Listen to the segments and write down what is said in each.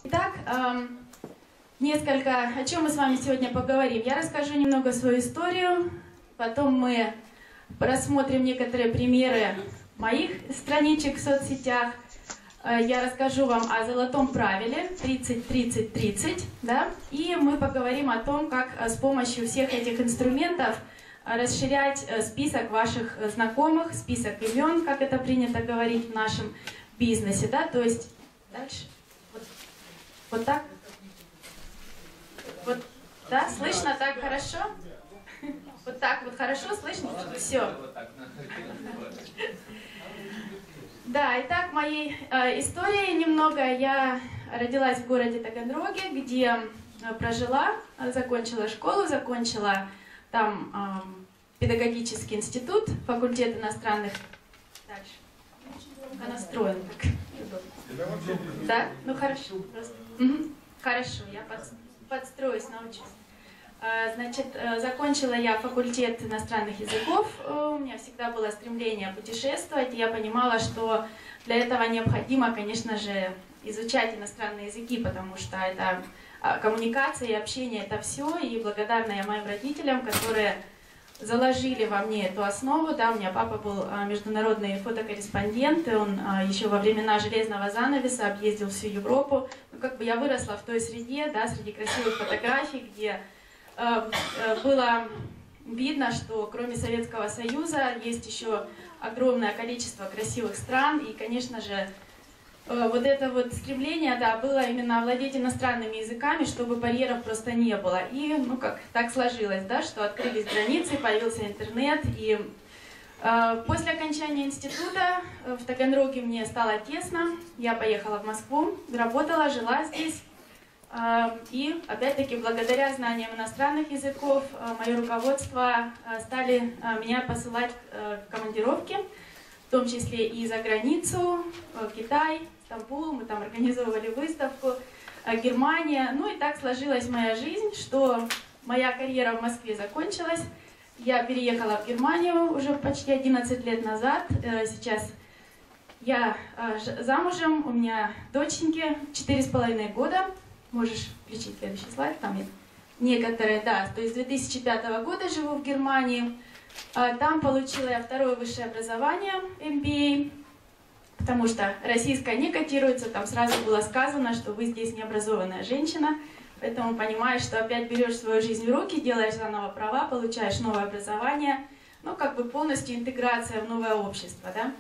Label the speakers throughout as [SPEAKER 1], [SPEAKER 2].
[SPEAKER 1] Итак, несколько, о чем мы с вами сегодня поговорим. Я расскажу немного свою историю, потом мы рассмотрим некоторые примеры моих страничек в соцсетях. Я расскажу вам о золотом правиле 30-30-30, да? И мы поговорим о том, как с помощью всех этих инструментов расширять список ваших знакомых, список имен, как это принято говорить в нашем бизнесе, да? То есть дальше. Вот так? Вот, да, слышно так хорошо? Вот так вот хорошо слышно? Все. Да, итак, моей истории немного. Я родилась в городе Таганроге, где прожила, закончила школу, закончила там педагогический институт, факультет иностранных. Дальше. Она настроена так. Да? Ну хорошо. Просто. Хорошо, я подстроюсь, научусь. Значит, закончила я факультет иностранных языков. У меня всегда было стремление путешествовать. И я понимала, что для этого необходимо, конечно же, изучать иностранные языки, потому что это коммуникация и общение, это все. И благодарна я моим родителям, которые заложили во мне эту основу. Да, у меня папа был международный фотокорреспондент, и он еще во времена железного занавеса объездил всю Европу. Ну, как бы я выросла в той среде, да, среди красивых фотографий, где было видно, что кроме Советского Союза есть еще огромное количество красивых стран, и, конечно же, вот это вот стремление, да, было именно овладеть иностранными языками, чтобы барьеров просто не было. И, ну, как так сложилось, да, что открылись границы, появился интернет, и после окончания института в Таганроге мне стало тесно, я поехала в Москву, работала, жила здесь. И, опять-таки, благодаря знаниям иностранных языков, мое руководство стали меня посылать в командировки, в том числе и за границу, Китай, Стамбул, мы там организовывали выставку, Германия. Ну и так сложилась моя жизнь, что моя карьера в Москве закончилась. Я переехала в Германию уже почти 11 лет назад. Сейчас я замужем, у меня доченьки 4,5 года. Можешь включить следующий слайд, там есть некоторые, да, то есть с 2005 года живу в Германии. Там получила я второе высшее образование, MBA, потому что российское не котируется, там сразу было сказано, что вы здесь необразованная женщина, поэтому понимаешь, что опять берешь свою жизнь в руки, делаешь заново права, получаешь новое образование, ну, как бы полностью интеграция в новое общество, да.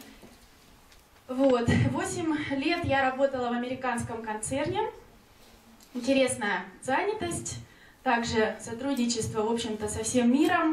[SPEAKER 1] Вот, 8 лет я работала в американском концерне. Интересная занятость, также сотрудничество, в общем-то, со всем миром.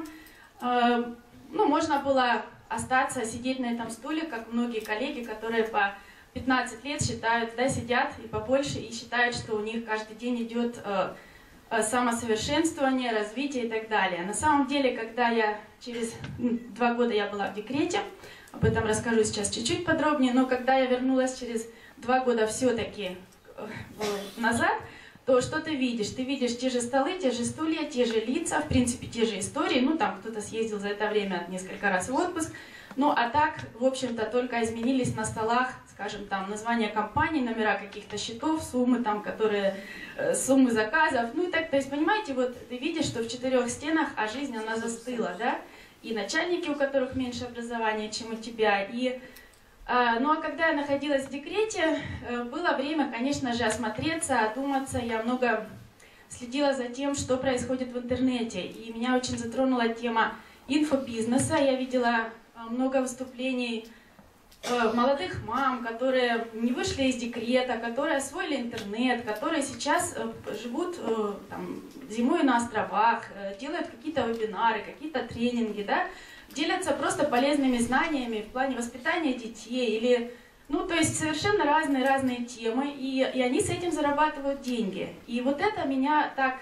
[SPEAKER 1] Ну, можно было остаться, сидеть на этом стуле, как многие коллеги, которые по 15 лет считают, да, сидят и побольше, и считают, что у них каждый день идет самосовершенствование, развитие и так далее. На самом деле, когда я через 2 года я была в декрете, об этом расскажу сейчас чуть-чуть подробнее, но когда я вернулась через 2 года все-таки назад, то что ты видишь? Ты видишь те же столы, те же стулья, те же лица, в принципе, те же истории. Ну, там кто-то съездил за это время несколько раз в отпуск. Ну, а так, в общем-то, только изменились на столах, скажем, там, названия компаний, номера каких-то счетов, суммы, там, которые, суммы заказов. Ну, и так, то есть, понимаете, вот ты видишь, что в 4 стенах, а жизнь, она застыла, да? И начальники, у которых меньше образования, чем у тебя, и... Ну а когда я находилась в декрете, было время, конечно же, осмотреться, одуматься. Я много следила за тем, что происходит в интернете. И меня очень затронула тема инфобизнеса. Я видела много выступлений молодых мам, которые не вышли из декрета, которые освоили интернет, которые сейчас живут там, зимой на островах, делают какие-то вебинары, какие-то тренинги, да? Делятся просто полезными знаниями в плане воспитания детей, или, ну, то есть совершенно разные темы, и они с этим зарабатывают деньги. И вот это меня так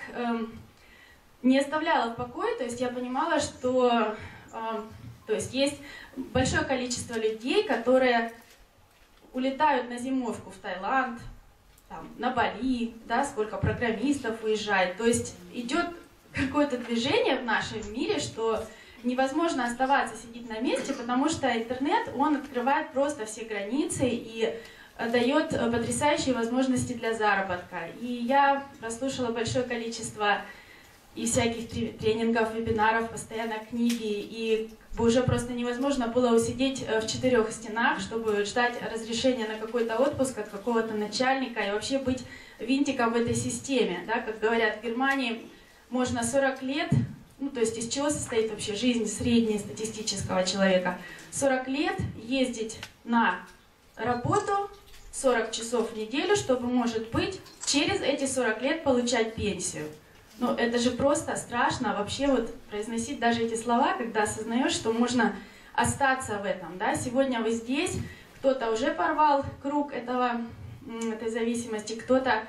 [SPEAKER 1] не оставляло в покое, то есть я понимала, что то есть есть большое количество людей, которые улетают на зимовку в Таиланд, там, на Бали, да, сколько программистов уезжает, то есть идет какое-то движение в нашем мире, что невозможно оставаться, сидеть на месте, потому что интернет, он открывает просто все границы, и дает потрясающие возможности для заработка. И я прослушала большое количество и всяких тренингов, вебинаров, постоянно книги, и уже просто невозможно было усидеть в 4 стенах, чтобы ждать разрешения на какой-то отпуск от какого-то начальника и вообще быть винтиком в этой системе. Да? Как говорят в Германии, можно 40 лет, ну то есть из чего состоит вообще жизнь среднестатистического человека, 40 лет ездить на работу 40 часов в неделю, чтобы, может быть, через эти 40 лет получать пенсию. Ну, это же просто страшно вообще вот произносить даже эти слова, когда осознаешь, что можно остаться в этом, да. Сегодня вы здесь, кто-то уже порвал круг этой зависимости, кто-то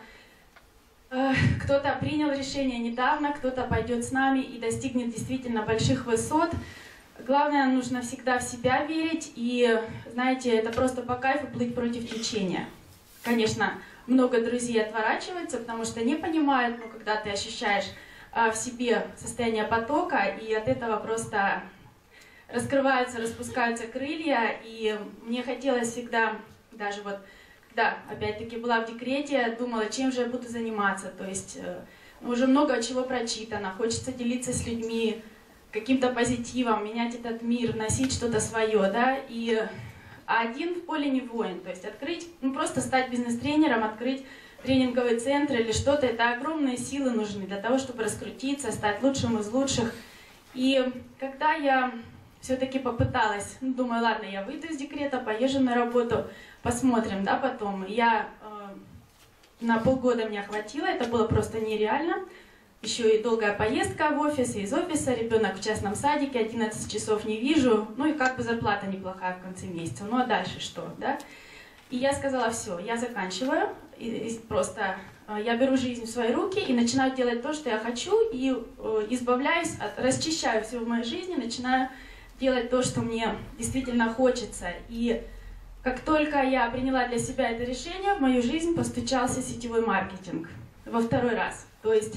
[SPEAKER 1] принял решение недавно, кто-то пойдет с нами и достигнет действительно больших высот. Главное, нужно всегда в себя верить, и, знаете, это просто по кайфу плыть против течения. Конечно, много друзей отворачиваются, потому что не понимают, но когда ты ощущаешь в себе состояние потока, и от этого просто раскрываются, распускаются крылья, и мне хотелось всегда, даже вот, когда опять-таки была в декрете, думала, чем же я буду заниматься, то есть уже много чего прочитано, хочется делиться с людьми каким-то позитивом, менять этот мир, носить что-то свое, да, и один в поле не воин, то есть открыть, ну просто стать бизнес-тренером, открыть тренинговый центр или что-то, это огромные силы нужны для того, чтобы раскрутиться, стать лучшим из лучших. И когда я все-таки попыталась, ну, думаю, ладно, я выйду из декрета, поезжу на работу, посмотрим, да, потом. На полгода меня хватило, это было просто нереально. Еще и долгая поездка в офис, и из офиса, ребенок в частном садике, 11 часов не вижу, ну и как бы зарплата неплохая в конце месяца, ну а дальше что, да? И я сказала, все, я заканчиваю, и просто я беру жизнь в свои руки и начинаю делать то, что я хочу, и избавляюсь, расчищаю все в моей жизни, начинаю делать то, что мне действительно хочется. И как только я приняла для себя это решение, в мою жизнь постучался сетевой маркетинг во второй раз. То есть,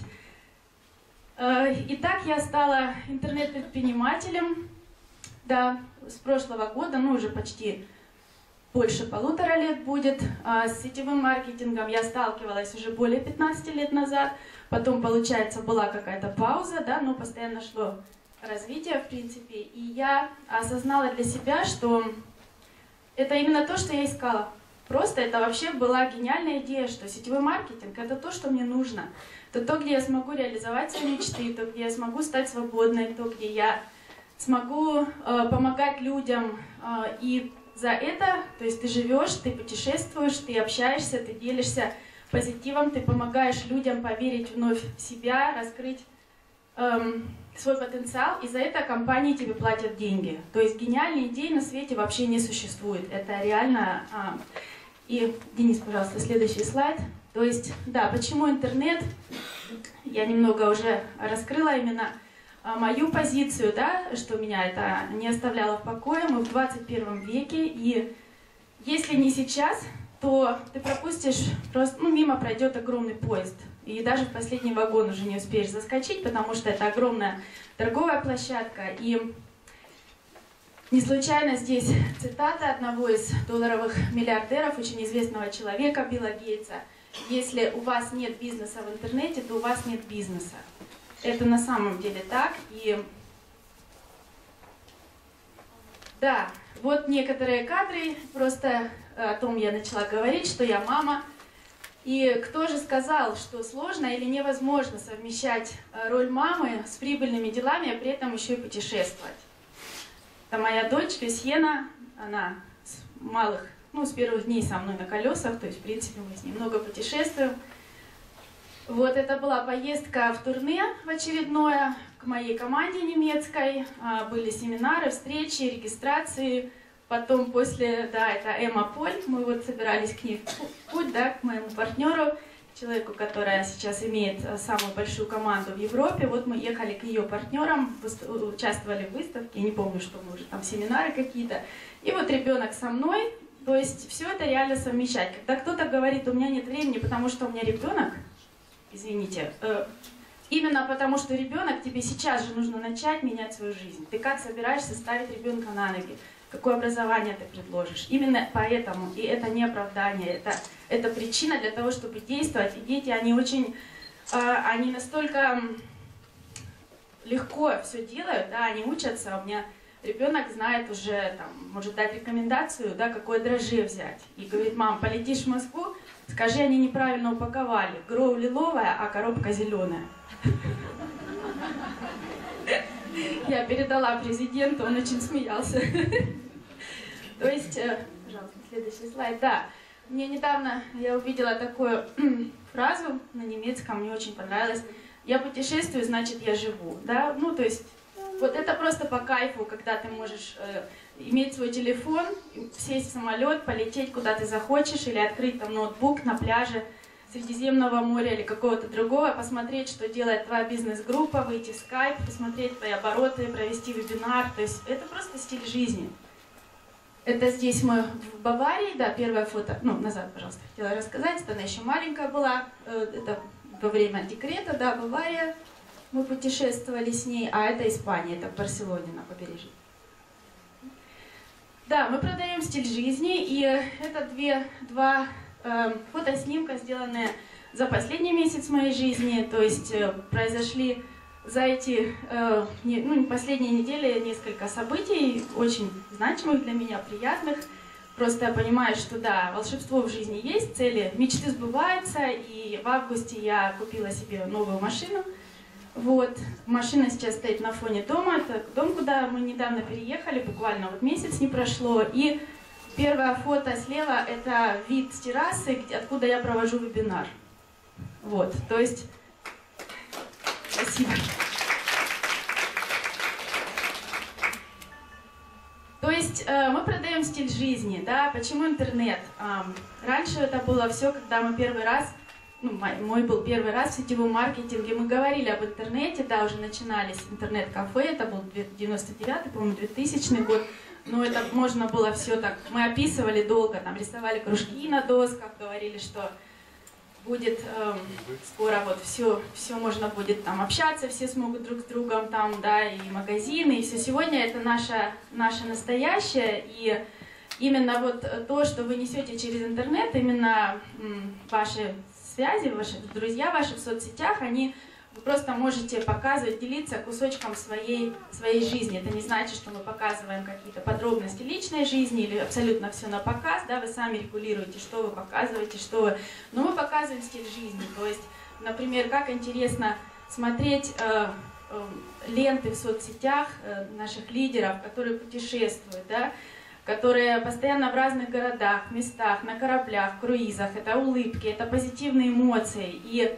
[SPEAKER 1] и так я стала интернет-предпринимателем, да, с прошлого года, ну уже почти больше 1,5 лет будет. С сетевым маркетингом я сталкивалась уже более 15 лет назад, потом, получается, была какая-то пауза, да, но постоянно шло развитие, в принципе, и я осознала для себя, что это именно то, что я искала. Просто это вообще была гениальная идея, что сетевой маркетинг — это то, что мне нужно. Это то, где я смогу реализовать свои мечты, то, где я смогу стать свободной, то, где я смогу помогать людям. И за это, то есть ты живешь, ты путешествуешь, ты общаешься, ты делишься позитивом, ты помогаешь людям поверить вновь в себя, раскрыть свой потенциал, и за это компании тебе платят деньги. То есть гениальной идеи на свете вообще не существует. Это реально... И, Денис, пожалуйста, следующий слайд. То есть, да, почему интернет? Я немного уже раскрыла именно мою позицию, да, что меня это не оставляло в покое. Мы в 21 веке, и если не сейчас, то ты пропустишь, просто, ну, мимо пройдет огромный поезд. И даже в последний вагон уже не успеешь заскочить, потому что это огромная торговая площадка. И не случайно здесь цитата одного из долларовых миллиардеров, очень известного человека, Билла Гейтса. Если у вас нет бизнеса в интернете, то у вас нет бизнеса. Это на самом деле так. И да, вот некоторые кадры, просто о том я начала говорить, что я мама. И кто же сказал, что сложно или невозможно совмещать роль мамы с прибыльными делами, а при этом еще и путешествовать? Это моя дочь Люсьена, она с малых, ну, с первых дней со мной на колесах, то есть, в принципе, мы с ней много путешествуем. Вот это была поездка в турне в очередное к моей команде немецкой, были семинары, встречи, регистрации. Потом после, да, это Эмма Поль, мы вот собирались к ней в путь, да, к моему партнеру, человеку, который сейчас имеет самую большую команду в Европе. Вот мы ехали к ее партнерам, участвовали в выставке, я не помню, что мы уже там семинары какие-то. И вот ребенок со мной, то есть все это реально совмещать. Когда кто-то говорит, у меня нет времени, потому что у меня ребенок, извините, именно потому что ребенок, тебе сейчас же нужно начать менять свою жизнь. Ты как собираешься ставить ребенка на ноги? какое образование ты предложишь. Именно поэтому, и это не оправдание, это причина для того, чтобы действовать. И дети, они очень, они настолько легко все делают, да, они учатся. У меня ребенок знает уже, там, может дать рекомендацию, да, какое дрожжи взять. И говорит: мам, полетишь в Москву, скажи, они неправильно упаковали. Гроу лиловая, а коробка зеленая. Я передала президенту, он очень смеялся. То есть, пожалуйста, следующий слайд. Да, мне недавно я увидела такую фразу на немецком, мне очень понравилось. Я путешествую, значит, я живу. Да? Ну, то есть, вот это просто по кайфу, когда ты можешь иметь свой телефон, сесть в самолет, полететь куда ты захочешь, или открыть там ноутбук на пляже Средиземного моря или какого-то другого, посмотреть, что делает твоя бизнес-группа, выйти в скайп, посмотреть твои обороты, провести вебинар. То есть это просто стиль жизни. Это здесь мы в Баварии, да, первое фото, ну, назад, пожалуйста, хотела рассказать, она еще маленькая была, это во время декрета, да, Бавария, мы путешествовали с ней, а это Испания, это в Барселоне на побережье. Да, мы продаем стиль жизни, и это два фотоснимка, сделанные за последний месяц моей жизни, то есть произошли за эти последние недели несколько событий, очень значимых для меня, приятных. Просто я понимаю, что да, волшебство в жизни есть, цели, мечты сбываются, и в августе я купила себе новую машину. Вот, машина сейчас стоит на фоне дома, это дом, куда мы недавно переехали, буквально вот месяц не прошло, и первое фото слева – это вид с террасы, откуда я провожу вебинар. Вот, то есть… Спасибо. То есть мы продаем стиль жизни, да? Почему интернет? Раньше это было все, когда мы первый раз, ну, мой был первый раз в сетевом маркетинге, мы говорили об интернете, да, уже начинались интернет-кафе, это был 99-й, по-моему, 2000 год. Но это можно было все так, мы описывали долго, там рисовали кружки на досках, говорили, что будет скоро вот все можно будет там общаться, все смогут друг с другом там, да, и магазины, и все. Сегодня это наше настоящее, и именно вот то, что вы несете через интернет, именно ваши связи, ваши друзья ваши в соцсетях, вы просто можете показывать, делиться кусочком своей жизни. Это не значит, что мы показываем какие-то подробности личной жизни или абсолютно все на показ, да, вы сами регулируете, что вы показываете, но мы показываем стиль жизни. То есть, например, как интересно смотреть ленты в соцсетях наших лидеров, которые путешествуют, да, которые постоянно в разных городах, местах, на кораблях, круизах. Это улыбки, это позитивные эмоции. И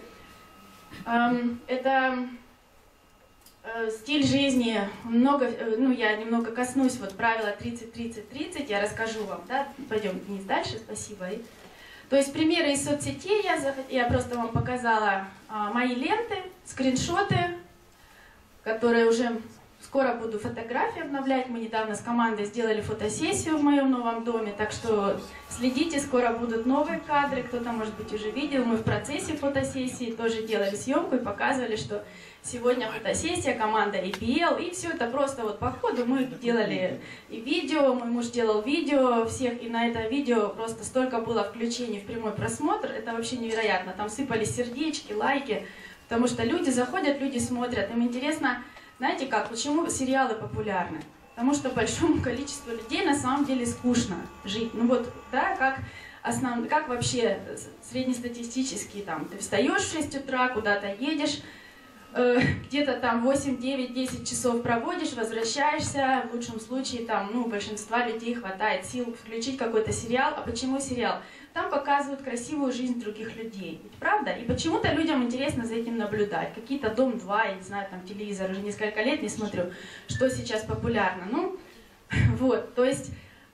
[SPEAKER 1] это стиль жизни, я немного коснусь вот правила 30-30-30, я расскажу вам, да, пойдем вниз дальше, спасибо. То есть примеры из соцсетей, я просто вам показала мои ленты, скриншоты, которые уже скоро буду фотографии обновлять. Мы недавно с командой сделали фотосессию в моем новом доме, так что следите, скоро будут новые кадры, кто-то, может быть, уже видел. Мы в процессе фотосессии тоже делали съемку и показывали, что сегодня фотосессия, команда APL, и все это просто вот по ходу мы делали и видео, мой муж делал видео всех, и на это видео просто столько было включений в прямой просмотр, это вообще невероятно. Там сыпались сердечки, лайки, потому что люди заходят, люди смотрят, им интересно. Знаете как, почему сериалы популярны? Потому что большому количеству людей на самом деле скучно жить. Ну вот, да, как вообще среднестатистически, там, ты встаешь в 6 утра, куда-то едешь, где-то там 8, 9, 10 часов проводишь, возвращаешься, в лучшем случае там, у большинства людей хватает сил включить какой-то сериал. А почему сериал? Там показывают красивую жизнь других людей, ведь правда? И почему-то людям интересно за этим наблюдать. Какие-то Дом-2, я не знаю, там телевизор, уже несколько лет не смотрю, что сейчас популярно. Ну, вот, то есть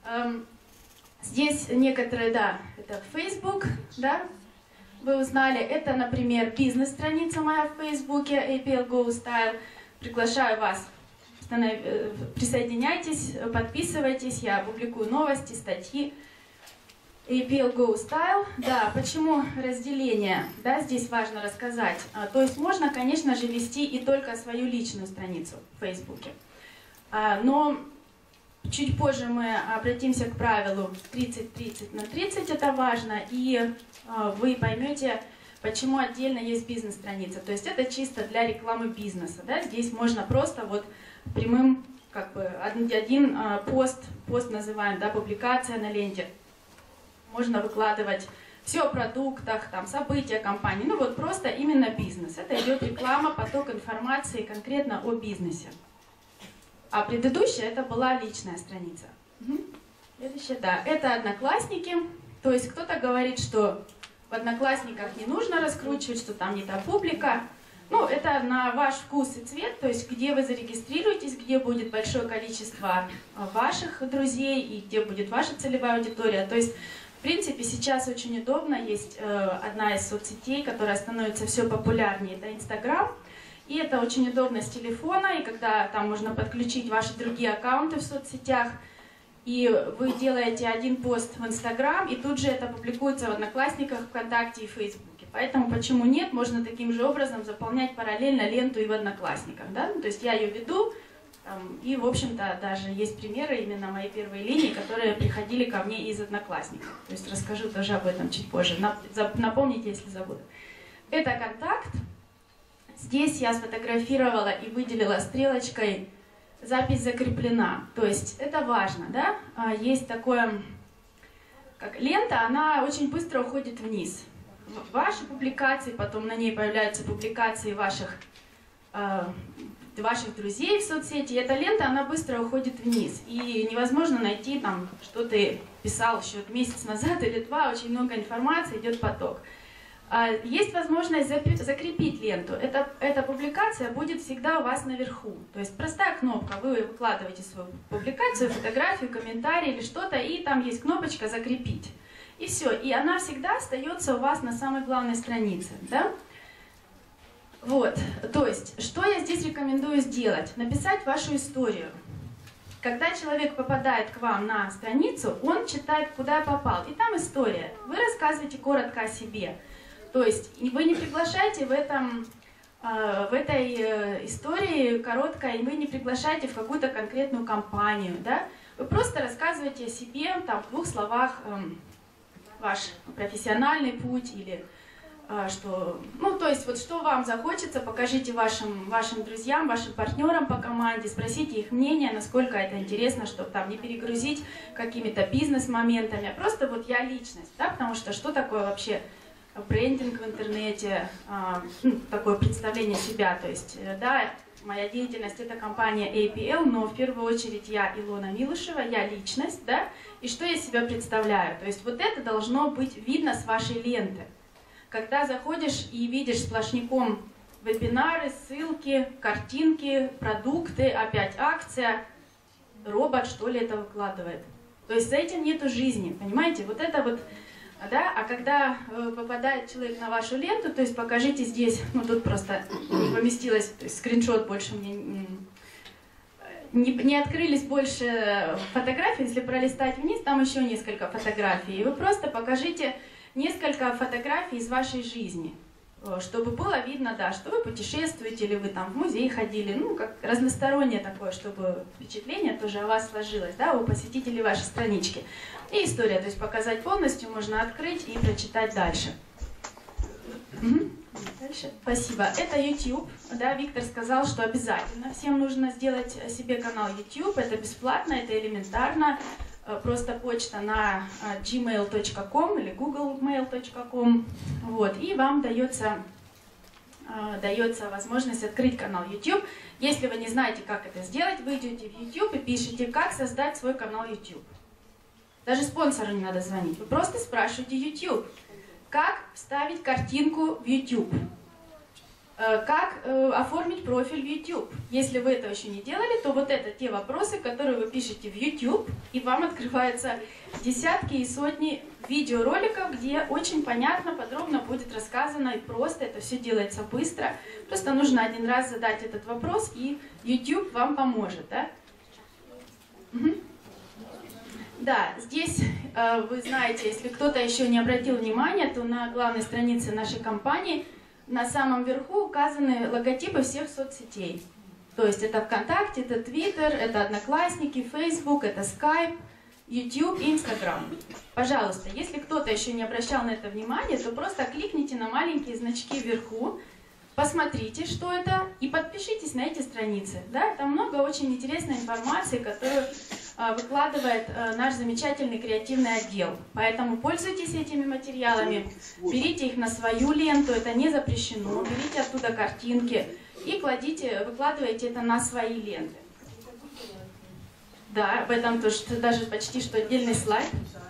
[SPEAKER 1] здесь некоторые, да, это Facebook, да, вы узнали, это, например, бизнес-страница моя в Фейсбуке, APL Go Style. Приглашаю вас, присоединяйтесь, подписывайтесь, я публикую новости, статьи. APL Go Style, да, почему разделение, да, здесь важно рассказать. То есть можно, конечно же, вести и только свою личную страницу в Фейсбуке. Но Чуть позже мы обратимся к правилу 30-30/30, это важно, и вы поймете, почему отдельно есть бизнес-страница. То есть это чисто для рекламы бизнеса. Да? Здесь можно просто вот прямым, как бы, один пост называем, да, публикация на ленте. Можно выкладывать все о продуктах, там, события компании, ну вот просто именно бизнес. Это идет реклама, поток информации конкретно о бизнесе. А предыдущая это была личная страница. Следующая, да, это Одноклассники. То есть кто-то говорит, что в Одноклассниках не нужно раскручивать, что там не та публика. Ну, это на ваш вкус и цвет, то есть где вы зарегистрируетесь, где будет большое количество ваших друзей и где будет ваша целевая аудитория. То есть, в принципе, сейчас очень удобно. Есть одна из соцсетей, которая становится все популярнее, это Инстаграм. И это очень удобно с телефона, и когда там можно подключить ваши другие аккаунты в соцсетях, и вы делаете один пост в Инстаграм, и тут же это публикуется в Одноклассниках, ВКонтакте и Фейсбуке. Поэтому почему нет, можно таким же образом заполнять параллельно ленту и в Одноклассниках. Да? То есть я ее веду, и, в общем-то, даже есть примеры именно моей первой линии, которые приходили ко мне из Одноклассников. То есть расскажу тоже об этом чуть позже. Напомните, если забуду. Это контакт. Здесь я сфотографировала и выделила стрелочкой «Запись закреплена». То есть это важно, да? Есть такое, как лента, она очень быстро уходит вниз. Ваши публикации, потом на ней появляются публикации ваших друзей в соцсети. И эта лента, она быстро уходит вниз. И невозможно найти там, что ты писал еще месяц назад или два, очень много информации, идет поток. Есть возможность закрепить ленту. Эта публикация будет всегда у вас наверху. То есть простая кнопка. Вы выкладываете свою публикацию, фотографию, комментарий или что-то, и там есть кнопочка «Закрепить». И все. И она всегда остается у вас на самой главной странице. Да? Вот. То есть, что я здесь рекомендую сделать? Написать вашу историю. Когда человек попадает к вам на страницу, он читает, куда я попал. И там история. Вы рассказываете коротко о себе. То есть вы не приглашаете в этой истории короткой, вы не приглашаете в какую-то конкретную компанию, да? Вы просто рассказываете о себе, там, в 2 словах ваш профессиональный путь или что, ну, то есть вот что вам захочется, покажите вашим друзьям, вашим партнерам по команде, спросите их мнение, насколько это интересно, чтобы там не перегрузить какими-то бизнес-моментами, а просто вот я личность, да, потому что такое вообще брендинг в интернете, такое представление себя, то есть, да, моя деятельность это компания APL, но в первую очередь я Илона Милышева, я личность, да, и что я себя представляю, то есть вот это должно быть видно с вашей ленты. Когда заходишь и видишь сплошняком вебинары, ссылки, картинки, продукты, опять акция, робот что ли это выкладывает, то есть за этим нету жизни, понимаете, вот это вот. Да? А когда попадает человек на вашу ленту, то есть покажите здесь, ну тут просто не поместилось, то есть скриншот больше мне не открылись больше фотографий, если пролистать вниз, там еще несколько фотографий. И вы просто покажите несколько фотографий из вашей жизни, чтобы было видно, да, что вы путешествуете, или вы там в музей ходили, ну, как разностороннее такое, чтобы впечатление тоже о вас сложилось, да, у посетителей вашей странички. И история, то есть показать полностью, можно открыть и прочитать дальше. Дальше. Спасибо. Это YouTube. Да, Виктор сказал, что обязательно всем нужно сделать себе канал YouTube. Это бесплатно, это элементарно. Просто почта на gmail.com или googlemail.com. Вот, и вам дается возможность открыть канал YouTube. Если вы не знаете, как это сделать, вы идете в YouTube и пишите, как создать свой канал YouTube. Даже спонсору не надо звонить. Вы просто спрашиваете YouTube, как вставить картинку в YouTube. Как оформить профиль в YouTube. Если вы этого еще не делали, то вот это те вопросы, которые вы пишете в YouTube, и вам открываются десятки и сотни видеороликов, где очень понятно, подробно будет рассказано, и просто это все делается быстро. Просто нужно один раз задать этот вопрос, и YouTube вам поможет. Да, да, здесь вы знаете, если кто-то еще не обратил внимания, то на главной странице нашей компании на самом верху указаны логотипы всех соцсетей. То есть это ВКонтакте, это Твиттер, это Одноклассники, Facebook, это Skype, YouTube и Instagram. Пожалуйста, если кто-то еще не обращал на это внимание, то просто кликните на маленькие значки вверху, посмотрите, что это, и подпишитесь на эти страницы. Да? Там много очень интересной информации, которую выкладывает наш замечательный креативный отдел. Поэтому пользуйтесь этими материалами, берите их на свою ленту, это не запрещено, берите оттуда картинки и выкладывайте это на свои ленты. Да, об этом тоже даже почти что отдельный слайд.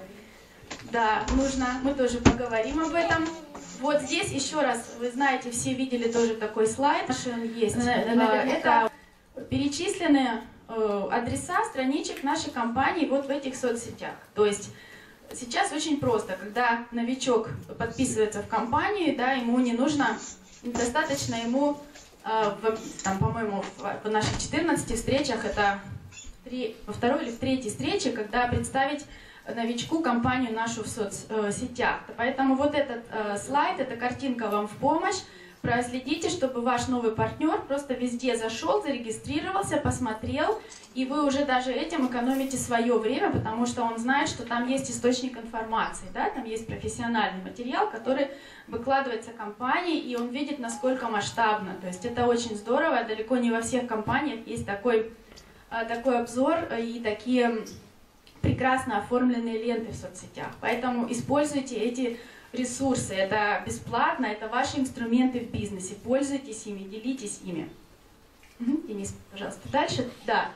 [SPEAKER 1] Да, мы тоже поговорим об этом. Вот здесь еще раз, вы знаете, все видели тоже такой слайд, есть. Это перечислены адреса страничек нашей компании вот в этих соцсетях. То есть сейчас очень просто, когда новичок подписывается в компанию, да, ему не нужно, достаточно ему, по-моему, в наших 14 встречах, это во второй или в третьей встрече, когда представить новичку компанию нашу в соцсетях. Поэтому вот этот слайд, эта картинка вам в помощь. Проследите, чтобы ваш новый партнер просто везде зашел, зарегистрировался, посмотрел, и вы уже даже этим экономите свое время, потому что он знает, что там есть источник информации, да? Там есть профессиональный материал, который выкладывается компанией, и он видит, насколько масштабно. То есть это очень здорово, далеко не во всех компаниях есть такой обзор и такие прекрасно оформленные ленты в соцсетях. Поэтому используйте эти ресурсы, это бесплатно, это ваши инструменты в бизнесе, пользуйтесь ими, делитесь ими. Денис, пожалуйста, дальше. Да,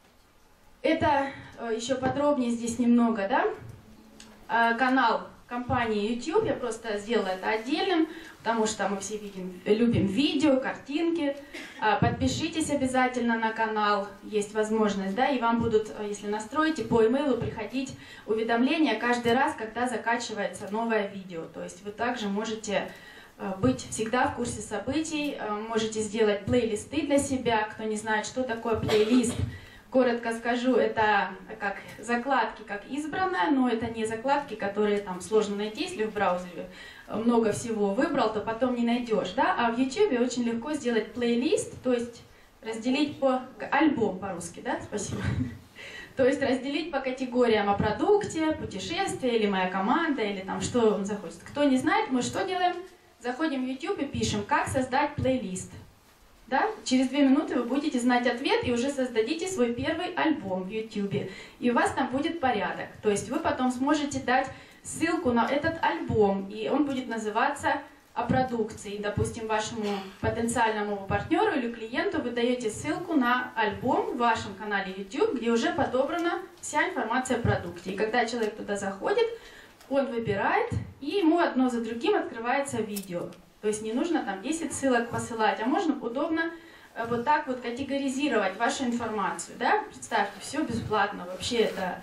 [SPEAKER 1] это еще подробнее здесь немного, да, канал компании YouTube, я просто сделала это отдельным, потому что мы все любим видео, картинки. Подпишитесь обязательно на канал, есть возможность, да, и вам будут, если настроите, по имейлу приходить уведомления каждый раз, когда закачивается новое видео. То есть вы также можете быть всегда в курсе событий, можете сделать плейлисты для себя. Кто не знает, что такое плейлист, коротко скажу, это как закладки, как избранное, но это не закладки, которые там сложно найти, если в браузере много всего выбрал, то потом не найдешь, да? А в YouTube очень легко сделать плейлист, то есть разделить альбом по-русски, да? Спасибо. То есть разделить по категориям о продукте, путешествие, или моя команда, или там что он захочет. Кто не знает, мы что делаем? Заходим в YouTube и пишем, как создать плейлист. Да? Через 2 минуты вы будете знать ответ и уже создадите свой первый альбом в YouTube. И у вас там будет порядок. То есть вы потом сможете дать ссылку на этот альбом, и он будет называться о продукции. Допустим, вашему потенциальному партнеру или клиенту вы даете ссылку на альбом в вашем канале YouTube, где уже подобрана вся информация о продукте. И когда человек туда заходит, он выбирает, и ему одно за другим открывается видео. То есть не нужно там 10 ссылок посылать, а можно удобно вот так вот категоризировать вашу информацию. Да? Представьте, все бесплатно, вообще это,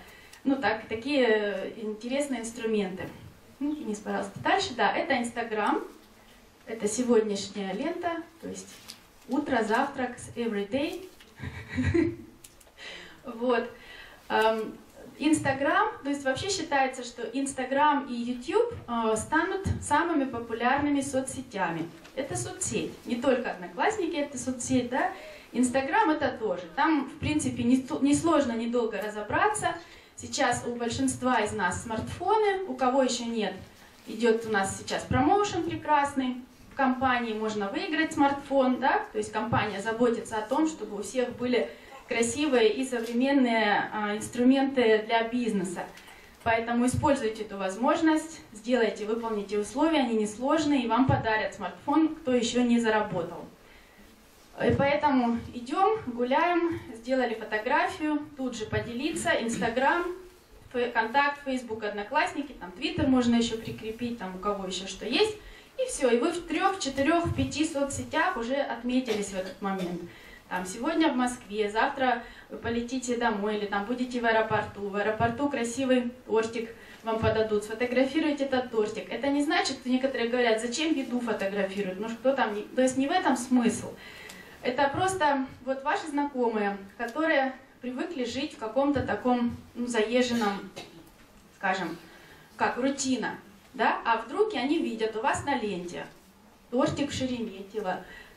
[SPEAKER 1] такие интересные инструменты. Денис, пожалуйста, дальше. Да, это Instagram, это сегодняшняя лента, то есть утро, завтрак, every day. Вот. Инстаграм, то есть вообще считается, что Инстаграм и YouTube станут самыми популярными соцсетями. Это соцсеть, не только Одноклассники, это соцсеть, да. Инстаграм это тоже. Там, в принципе, несложно, недолго разобраться. Сейчас у большинства из нас смартфоны, у кого еще нет, идет у нас сейчас промоушен прекрасный. В компании можно выиграть смартфон, да, то есть компания заботится о том, чтобы у всех были красивые и современные инструменты для бизнеса. Поэтому используйте эту возможность, выполните условия, они несложные, и вам подарят смартфон, кто еще не заработал. И поэтому идем, гуляем, сделали фотографию, тут же поделиться, Инстаграм, Контакт, Фейсбук, Одноклассники, там Твиттер можно еще прикрепить, там у кого еще что есть. И все, и вы в 3, 4, 5 соцсетях уже отметились в этот момент. Там, сегодня в Москве, завтра вы полетите домой или там будете в аэропорту красивый тортик вам подадут, сфотографируйте этот тортик. Это не значит, что некоторые говорят, зачем еду фотографируют, ну что там, то есть не в этом смысл. Это просто вот ваши знакомые, которые привыкли жить в каком-то таком заезженном, скажем, как рутина, да, а вдруг они видят у вас на ленте тортик в Шереметьево,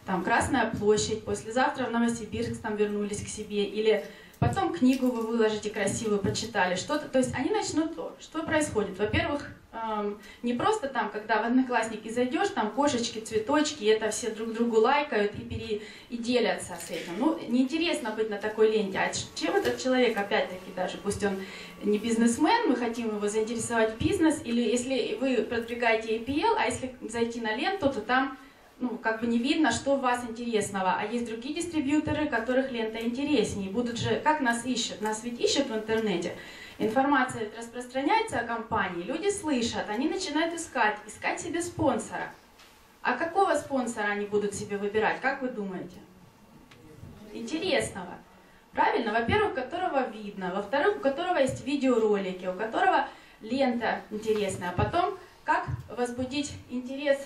[SPEAKER 1] там Красная площадь, послезавтра в Новосибирск там вернулись к себе, или потом книгу вы выложите красивую, почитали, что-то, то есть они начнут то, что происходит. Во-первых, не просто там, когда в Одноклассники зайдешь, там кошечки, цветочки, это все друг другу лайкают и делятся с этим. Ну, неинтересно быть на такой ленте. А чем этот человек, опять-таки, даже пусть он не бизнесмен, мы хотим его заинтересовать в бизнес, или если вы продвигаете APL, а если зайти на ленту, то там, ну, как бы не видно, что у вас интересного. А есть другие дистрибьюторы, которых лента интереснее. Будут же, как нас ищут? Нас ведь ищут в интернете. Информация распространяется о компании, люди слышат, они начинают искать себе спонсора. А какого спонсора они будут себе выбирать, как вы думаете? Интересного. Правильно? Во-первых, которого видно, во-вторых, у которого есть видеоролики, у которого лента интересная. А потом, как возбудить интерес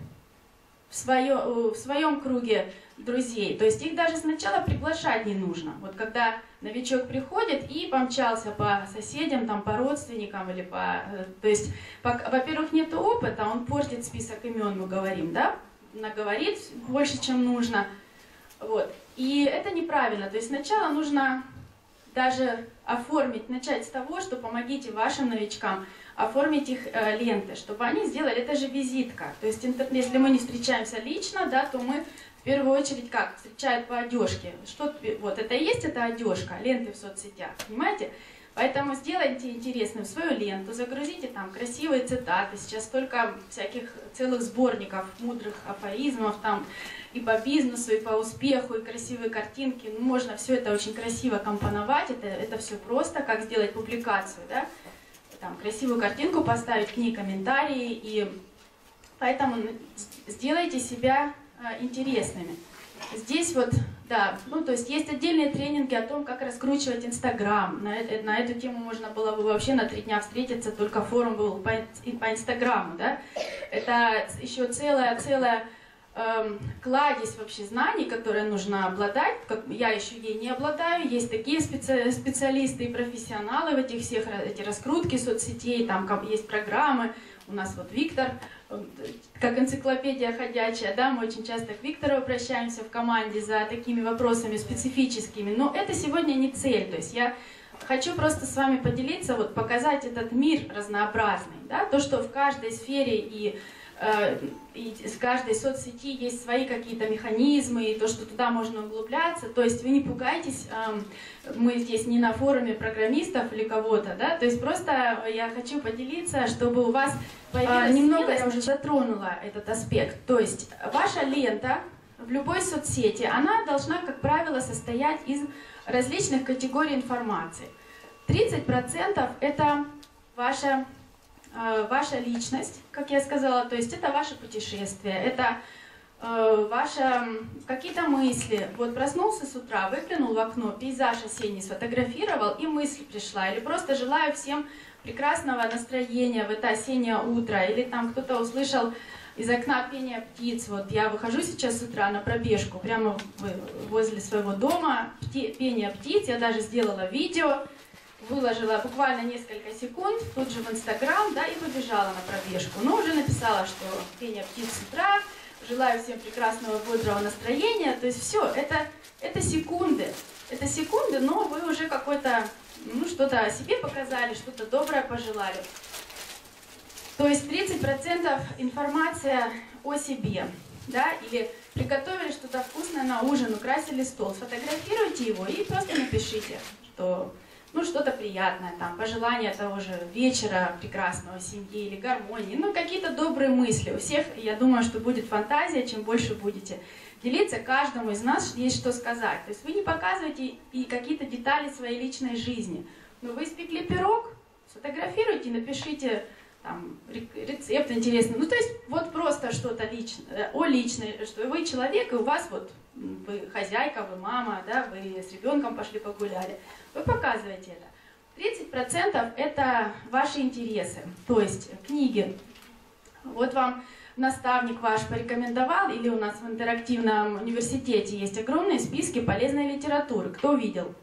[SPEAKER 1] в своем круге друзей. То есть их даже сначала приглашать не нужно. Вот когда новичок приходит и помчался по соседям, там, по родственникам или по... То есть, во-первых, нет опыта, он портит список имен, мы говорим, да? Наговорит больше, чем нужно. Вот. И это неправильно. То есть сначала нужно даже оформить, начать с того, что помогите вашим новичкам оформить их ленты, чтобы они сделали, это же визитка. То есть если мы не встречаемся лично, да, то мы в первую очередь как? Встречают по одежке. Что, вот это и есть эта одежка, ленты в соцсетях, понимаете? Поэтому сделайте интересную свою ленту, загрузите там красивые цитаты. Сейчас столько всяких целых сборников мудрых афоризмов там и по бизнесу, и по успеху, и красивые картинки. Ну, можно все это очень красиво компоновать, это все просто, как сделать публикацию, да? Там, красивую картинку поставить, к ней комментарии, и поэтому сделайте себя интересными. Здесь вот, да, ну то есть есть отдельные тренинги о том, как раскручивать Инстаграм. На эту тему можно было бы вообще на 3 дня встретиться, только форум был по Инстаграму, да. Это еще целая кладезь вообще знаний, которые нужно обладать. Я еще ей не обладаю. Есть такие специалисты и профессионалы в этих всех, эти раскрутки соцсетей, там есть программы. У нас вот Виктор, как энциклопедия ходячая, да, мы очень часто к Виктору обращаемся в команде за такими вопросами специфическими. Но это сегодня не цель. То есть я хочу просто с вами поделиться, вот показать этот мир разнообразный, да, то, что в каждой сфере и с каждой соцсети есть свои какие-то механизмы, и то, что туда можно углубляться. То есть вы не пугайтесь, мы здесь не на форуме программистов или кого-то, да, то есть просто я хочу поделиться, чтобы у вас появилась немного, я уже затронула этот аспект. То есть ваша лента в любой соцсети, она должна, как правило, состоять из различных категорий информации. 30% это ваша личность, как я сказала, то есть это ваше путешествие, это ваши какие-то мысли. Вот проснулся с утра, выглянул в окно, пейзаж осенний сфотографировал, и мысль пришла. Или просто желаю всем прекрасного настроения в это осеннее утро. Или там кто-то услышал из окна пение птиц. Вот я выхожу сейчас с утра на пробежку, прямо возле своего дома, пение птиц, я даже сделала видео, выложила буквально несколько секунд, тут же в Инстаграм, да, и побежала на пробежку. Но уже написала, что пение птиц с утра, желаю всем прекрасного, бодрого настроения. То есть все, это секунды. Это секунды, но вы уже какой-то, ну, что-то о себе показали, что-то доброе пожелали. То есть 30% информация о себе, да, или приготовили что-то вкусное на ужин, украсили стол, сфотографируйте его и просто напишите, что... Ну, что-то приятное, там, пожелания того же вечера прекрасного семьи или гармонии, ну, какие-то добрые мысли. У всех, я думаю, что будет фантазия, чем больше будете делиться, каждому из нас есть что сказать. То есть вы не показываете и какие-то детали своей личной жизни, но вы испекли пирог, сфотографируйте, напишите там рецепт интересный. Ну, то есть вот просто что-то личное, о личной, что вы человек, и у вас вот, вы хозяйка, вы мама, да, вы с ребенком пошли погуляли. Вы показываете это. 30% это ваши интересы, то есть книги. Вот вам наставник ваш порекомендовал, или у нас в интерактивном университете есть огромные списки полезной литературы. Кто видел?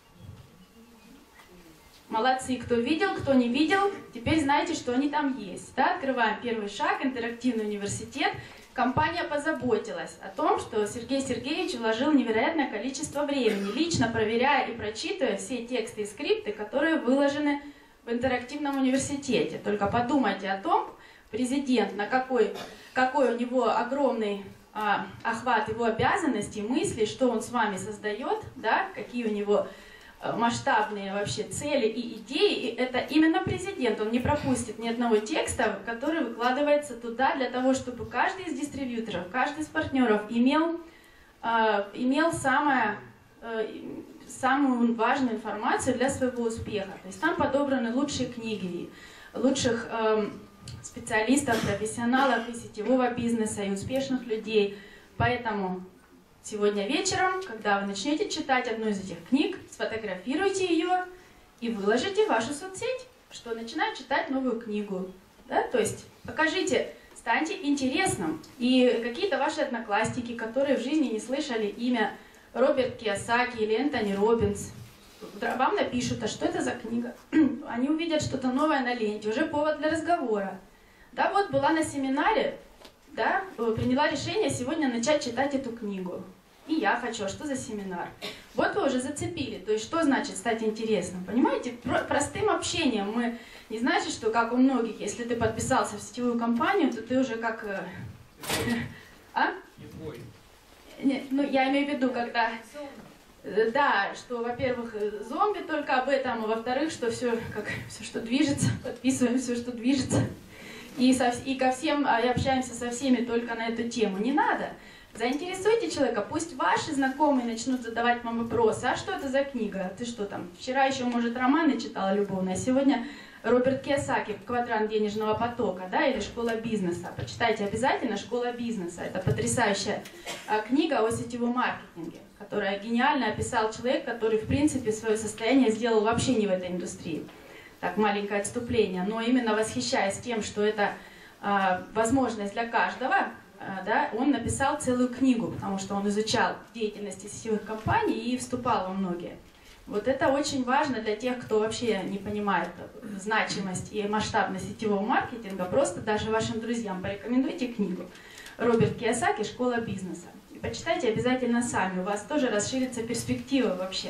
[SPEAKER 1] Молодцы, кто видел, кто не видел, теперь знаете, что они там есть. Да? Открываем первый шаг, интерактивный университет. компания позаботилась о том, что Сергей Сергеевич вложил невероятное количество времени, лично проверяя и прочитывая все тексты и скрипты, которые выложены в интерактивном университете. Только подумайте о том, президент, на какой у него огромный охват его обязанностей, мыслей, что он с вами создает, да, какие у него масштабные вообще цели и идеи, и это именно президент, он не пропустит ни одного текста, который выкладывается туда для того, чтобы каждый из дистрибьюторов, каждый из партнеров имел самую важную информацию для своего успеха. То есть там подобраны лучшие книги, лучших специалистов, профессионалов и сетевого бизнеса, и успешных людей. Поэтому сегодня вечером, когда вы начнете читать одну из этих книг, сфотографируйте ее и выложите в вашу соцсеть, что начинаю читать новую книгу. Да? То есть покажите, станьте интересным. И какие-то ваши одноклассники, которые в жизни не слышали имя Роберт Кийосаки или Энтони Роббинс, вам напишут, а что это за книга? Они увидят что-то новое на ленте, уже повод для разговора. Да, вот была на семинаре, да, приняла решение сегодня начать читать эту книгу. И я хочу, а что за семинар? Вот вы уже зацепили, то есть что значит стать интересным? Понимаете, простым общением мы не значит, что как у многих, если ты подписался в сетевую компанию, то ты уже как... А? Ну, я имею в виду, когда... Да, что, во-первых, зомби только об этом, а во-вторых, что все, что движется, подписываем все, что движется. И ко всем, и общаемся со всеми только на эту тему. Не надо. Заинтересуйте человека, пусть ваши знакомые начнут задавать вам вопросы. А что это за книга? Ты что там, вчера еще, может, романы читала любовные, а сегодня Роберт Кийосаки «Квадрант денежного потока», да, или «Школа бизнеса». Почитайте обязательно «Школа бизнеса». Это потрясающая книга о сетевом маркетинге, которая гениально описал человек, который, в принципе, свое состояние сделал вообще не в этой индустрии. Так, маленькое отступление, но именно восхищаясь тем, что это возможность для каждого, да, он написал целую книгу, потому что он изучал деятельность сетевых компаний и вступал во многие. Вот это очень важно для тех, кто вообще не понимает значимость и масштабность сетевого маркетинга. Просто даже вашим друзьям порекомендуйте книгу Роберт Кийосаки «Школа бизнеса». И почитайте обязательно сами, у вас тоже расширится перспектива вообще.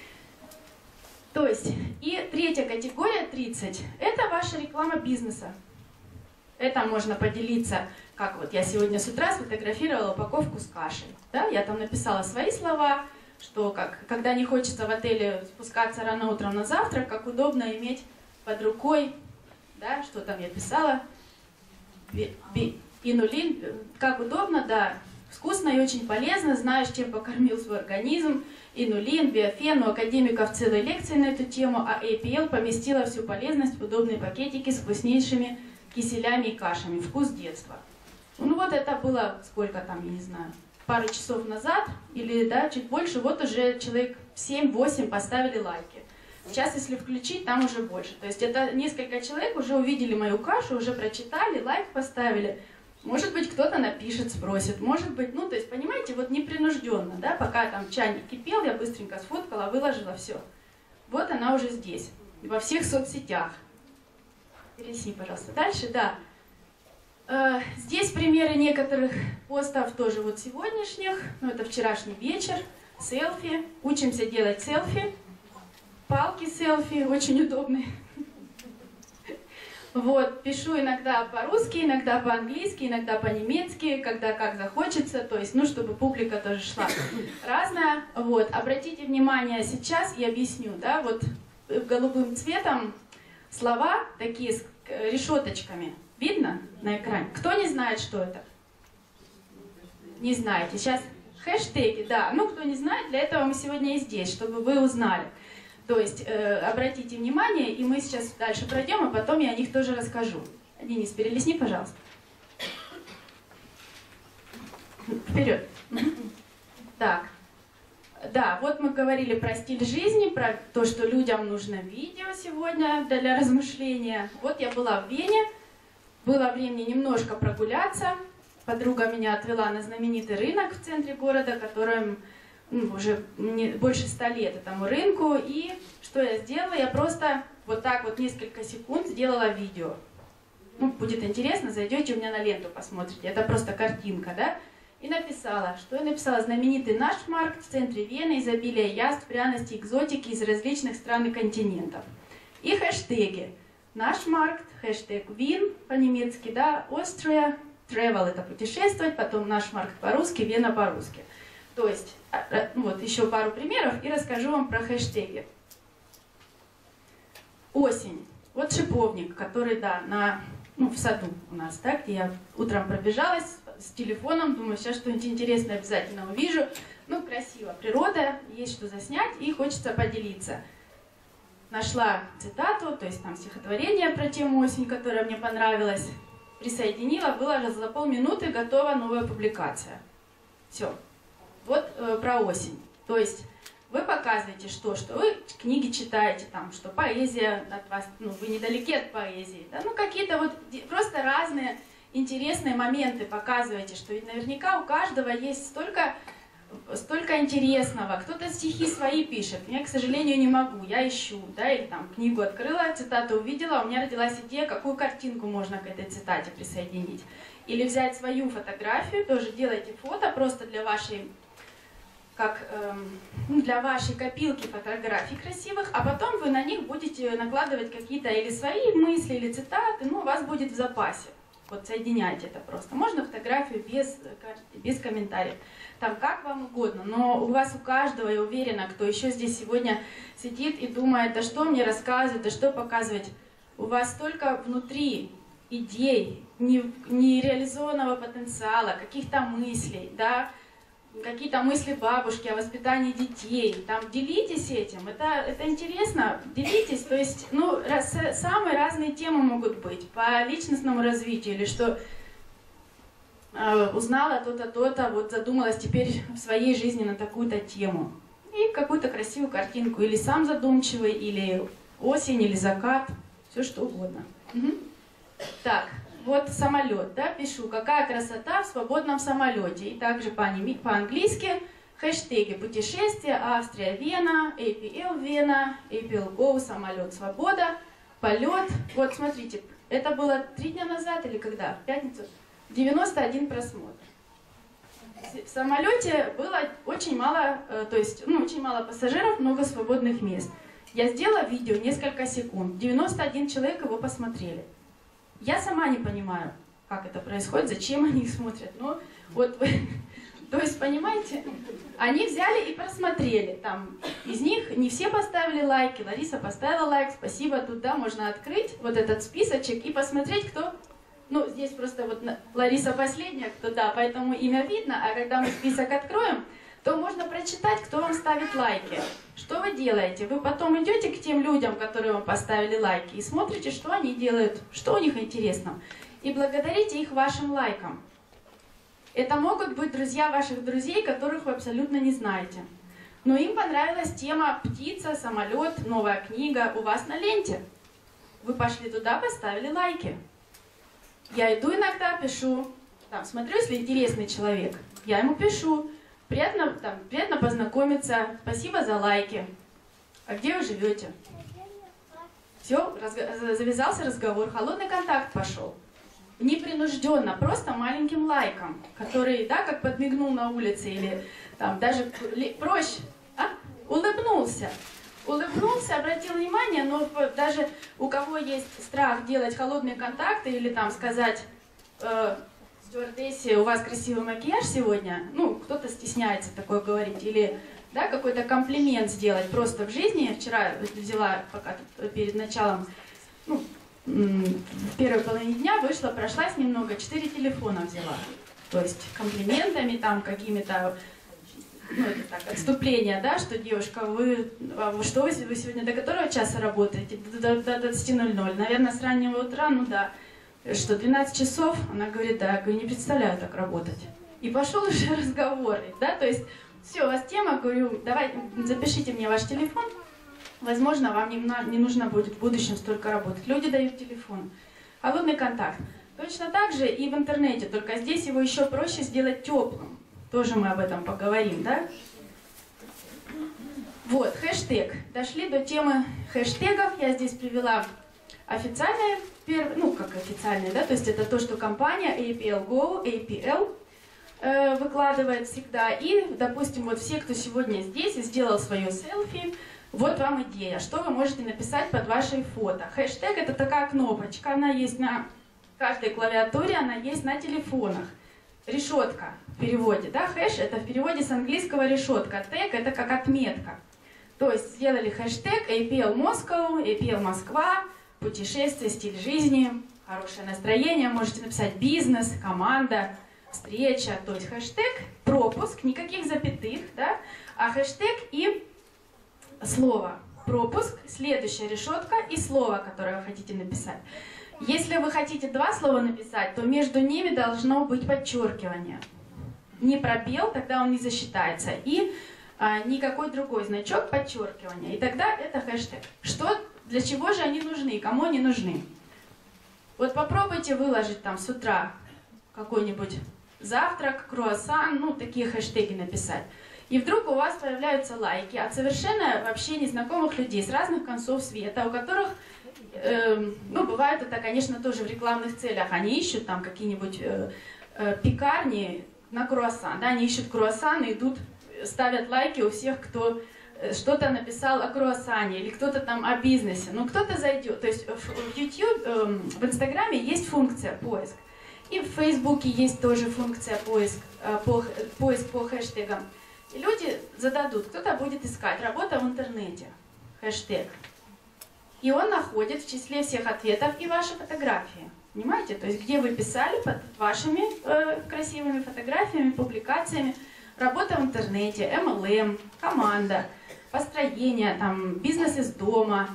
[SPEAKER 1] То есть, и третья категория, 30, это ваша реклама бизнеса. Это можно поделиться, как вот я сегодня с утра сфотографировала упаковку с кашей. Да? Я там написала свои слова, что когда не хочется в отеле спускаться рано утром на завтрак, как удобно иметь под рукой, да, что там я писала, инулин, как удобно, да, вкусно и очень полезно, знаешь, чем покормил свой организм, инулин, биофен, у академиков целые лекции на эту тему, а APL поместила всю полезность в удобные пакетики с вкуснейшими киселями и кашами, вкус детства. Ну вот это было, сколько там, я не знаю, пару часов назад, или да, чуть больше, вот уже человек 7-8 поставили лайки. Сейчас, если включить, там уже больше. То есть это несколько человек уже увидели мою кашу, уже прочитали, лайк поставили. Может быть, кто-то напишет, спросит, может быть, ну, то есть, понимаете, вот непринужденно, да, пока там чайник кипел, я быстренько сфоткала, выложила, все. Вот она уже здесь, во всех соцсетях. Пересни, пожалуйста. Дальше, да. Здесь примеры некоторых постов тоже вот сегодняшних, ну, это вчерашний вечер, селфи, учимся делать селфи, палки селфи, очень удобные. Вот, пишу иногда по-русски, иногда по-английски, иногда по-немецки, когда как захочется, то есть, ну, чтобы публика тоже шла разная. Вот, обратите внимание сейчас и объясню, да, вот голубым цветом слова такие с решеточками. Видно на экране? Кто не знает, что это? Не знаете. Сейчас хэштеги, да. Ну, кто не знает, для этого мы сегодня и здесь, чтобы вы узнали. То есть обратите внимание, и мы сейчас дальше пройдем, а потом я о них тоже расскажу. Денис, перелистни, пожалуйста. Вперед. Так. Да, вот мы говорили про стиль жизни, про то, что людям нужно видео сегодня для размышления. Вот я была в Вене, было времени немножко прогуляться. Подруга меня отвела на знаменитый рынок в центре города, которым уже больше 100 лет этому рынку. И что я сделала? Я просто вот так вот несколько секунд сделала видео. Ну, будет интересно, зайдете у меня на ленту, посмотрите. Это просто картинка, да? И написала, что я написала: знаменитый наш маркт в центре Вены, изобилие яств, пряностей, экзотики из различных стран и континентов. И хэштеги. Наш маркт, хэштег Вин по-немецки, да, Austria, travel это путешествовать, потом наш маркт по-русски, Вена по-русски. То есть, вот еще пару примеров и расскажу вам про хэштеги. Осень. Вот шиповник, который, да, в саду у нас, да, где я утром пробежалась с телефоном, думаю, сейчас что-нибудь интересное обязательно увижу. Ну, красиво, природа, есть что заснять и хочется поделиться. Нашла цитату, то есть там стихотворение про тему осень, которое мне понравилось, присоединила, выложила за полминуты, готова новая публикация. Все. Вот про осень. То есть вы показываете, что вы книги читаете, там, что поэзия от вас, ну, вы недалеки от поэзии, да, ну, какие-то вот просто разные интересные моменты показываете, что ведь наверняка у каждого есть столько интересного. Кто-то стихи свои пишет, я, к сожалению, не могу, я ищу, да, или там книгу открыла, цитату увидела, у меня родилась идея, какую картинку можно к этой цитате присоединить. Или взять свою фотографию, тоже делайте фото просто для вашей, для вашей копилки фотографий красивых, а потом вы на них будете накладывать какие-то или свои мысли, или цитаты, ну, у вас будет в запасе. Вот соединяйте это просто. Можно фотографию без комментариев. Там как вам угодно, но у вас у каждого, я уверена, кто еще здесь сегодня сидит и думает, да что мне рассказывать, да что показывать, у вас столько внутри идей, нереализованного потенциала, каких-то мыслей, да, какие-то мысли бабушки о воспитании детей. Там делитесь этим, это интересно, делитесь. То есть, ну, самые разные темы могут быть по личностному развитию, или что узнала то-то, то-то, вот задумалась теперь в своей жизни на такую-то тему. И какую-то красивую картинку, или сам задумчивый, или осень, или закат, все что угодно. Угу. Так. Вот самолет, да, пишу, какая красота в свободном самолете. И также по-английски хэштеги путешествия, Австрия, Вена, APL Вена, APL Go, самолет, свобода, полет. Вот смотрите, это было 3 дня назад или когда? В пятницу? 91 просмотр. В самолете было очень мало, то есть, ну, очень мало пассажиров, много свободных мест. Я сделала видео несколько секунд, 91 человек его посмотрели. Я сама не понимаю, как это происходит, зачем они их смотрят. Ну, вот вы, то есть, понимаете, они взяли и просмотрели. Там из них не все поставили лайки. Лариса поставила лайк, спасибо. Тут, да, можно открыть вот этот списочек и посмотреть, кто... Ну, здесь просто вот Лариса последняя, кто, да, поэтому имя видно. А когда мы список откроем, то можно прочитать, кто вам ставит лайки. Что вы делаете? Вы потом идете к тем людям, которые вам поставили лайки, и смотрите, что они делают, что у них интересно. И благодарите их вашим лайкам. Это могут быть друзья ваших друзей, которых вы абсолютно не знаете. Но им понравилась тема птица, самолет, новая книга у вас на ленте. Вы пошли туда, поставили лайки. Я иду иногда, пишу, там, смотрю, если интересный человек, я ему пишу. Приятно познакомиться, спасибо за лайки. А где вы живете? Все, завязался разговор, холодный контакт пошел. Непринужденно, просто маленьким лайком, который, да, как подмигнул на улице, или там даже проще, улыбнулся. Улыбнулся, обратил внимание, но даже у кого есть страх делать холодные контакты или там сказать... стюардессе, у вас красивый макияж сегодня, ну, кто-то стесняется такое говорить, или, да, какой-то комплимент сделать просто в жизни. Вчера взяла, пока перед началом, ну, в первой половине дня вышла, прошлась немного, 4 телефона взяла. То есть комплиментами, там, какими-то, ну, это так, отступления, да, что, девушка, вы сегодня до которого часа работаете? До 20:00. Наверное, с раннего утра, ну да. Что, 12 часов? Она говорит, да, я говорю, не представляю так работать. И пошел уже разговор, да, то есть, все, у вас тема, говорю, давай, запишите мне ваш телефон, возможно, вам не нужно будет в будущем столько работать. Люди дают телефон. Холодный контакт. Точно так же и в интернете, только здесь его еще проще сделать теплым. Тоже мы об этом поговорим, да? Вот, хэштег. Дошли до темы хэштегов, я здесь привела Официальные, ну как официальные, да, то есть это то, что компания APL Go, APL выкладывает всегда. И, допустим, вот все, кто сегодня здесь и сделал свое селфи, вот вам идея, что вы можете написать под вашей фото. Хэштег — это такая кнопочка, она есть на каждой клавиатуре, она есть на телефонах. Решетка в переводе, да, хэш — это в переводе с английского решетка, тег — это как отметка. То есть сделали хэштег APL Moscow, APL Москва, путешествие, стиль жизни, хорошее настроение, можете написать бизнес, команда, встреча, то есть хэштег, пропуск, никаких запятых, да, а хэштег и слово. Пропуск, следующая решетка и слово, которое вы хотите написать. Если вы хотите два слова написать, то между ними должно быть подчеркивание. Не пробел, тогда он не засчитается. И никакой другой значок подчеркивания. И тогда это хэштег. Для чего же они нужны? Кому они нужны? Вот попробуйте выложить там с утра какой-нибудь завтрак, круассан, ну такие хэштеги написать. И вдруг у вас появляются лайки от совершенно вообще незнакомых людей с разных концов света, у которых, ну бывает это, конечно, тоже в рекламных целях. Они ищут там какие-нибудь пекарни на круассан, да, они ищут круассаны, идут, ставят лайки у всех, кто что-то написал о круассане или кто-то там о бизнесе. Ну кто-то зайдет. То есть в YouTube, в Инстаграме есть функция поиск. И в Фейсбуке есть тоже функция поиск по хэштегам. И люди зададут, кто-то будет искать «работа в интернете», хэштег. И он находит в числе всех ответов и ваши фотографии. Понимаете? То есть где вы писали под вашими красивыми фотографиями, публикациями «работа в интернете», MLM, команда, построение, там, бизнес из дома.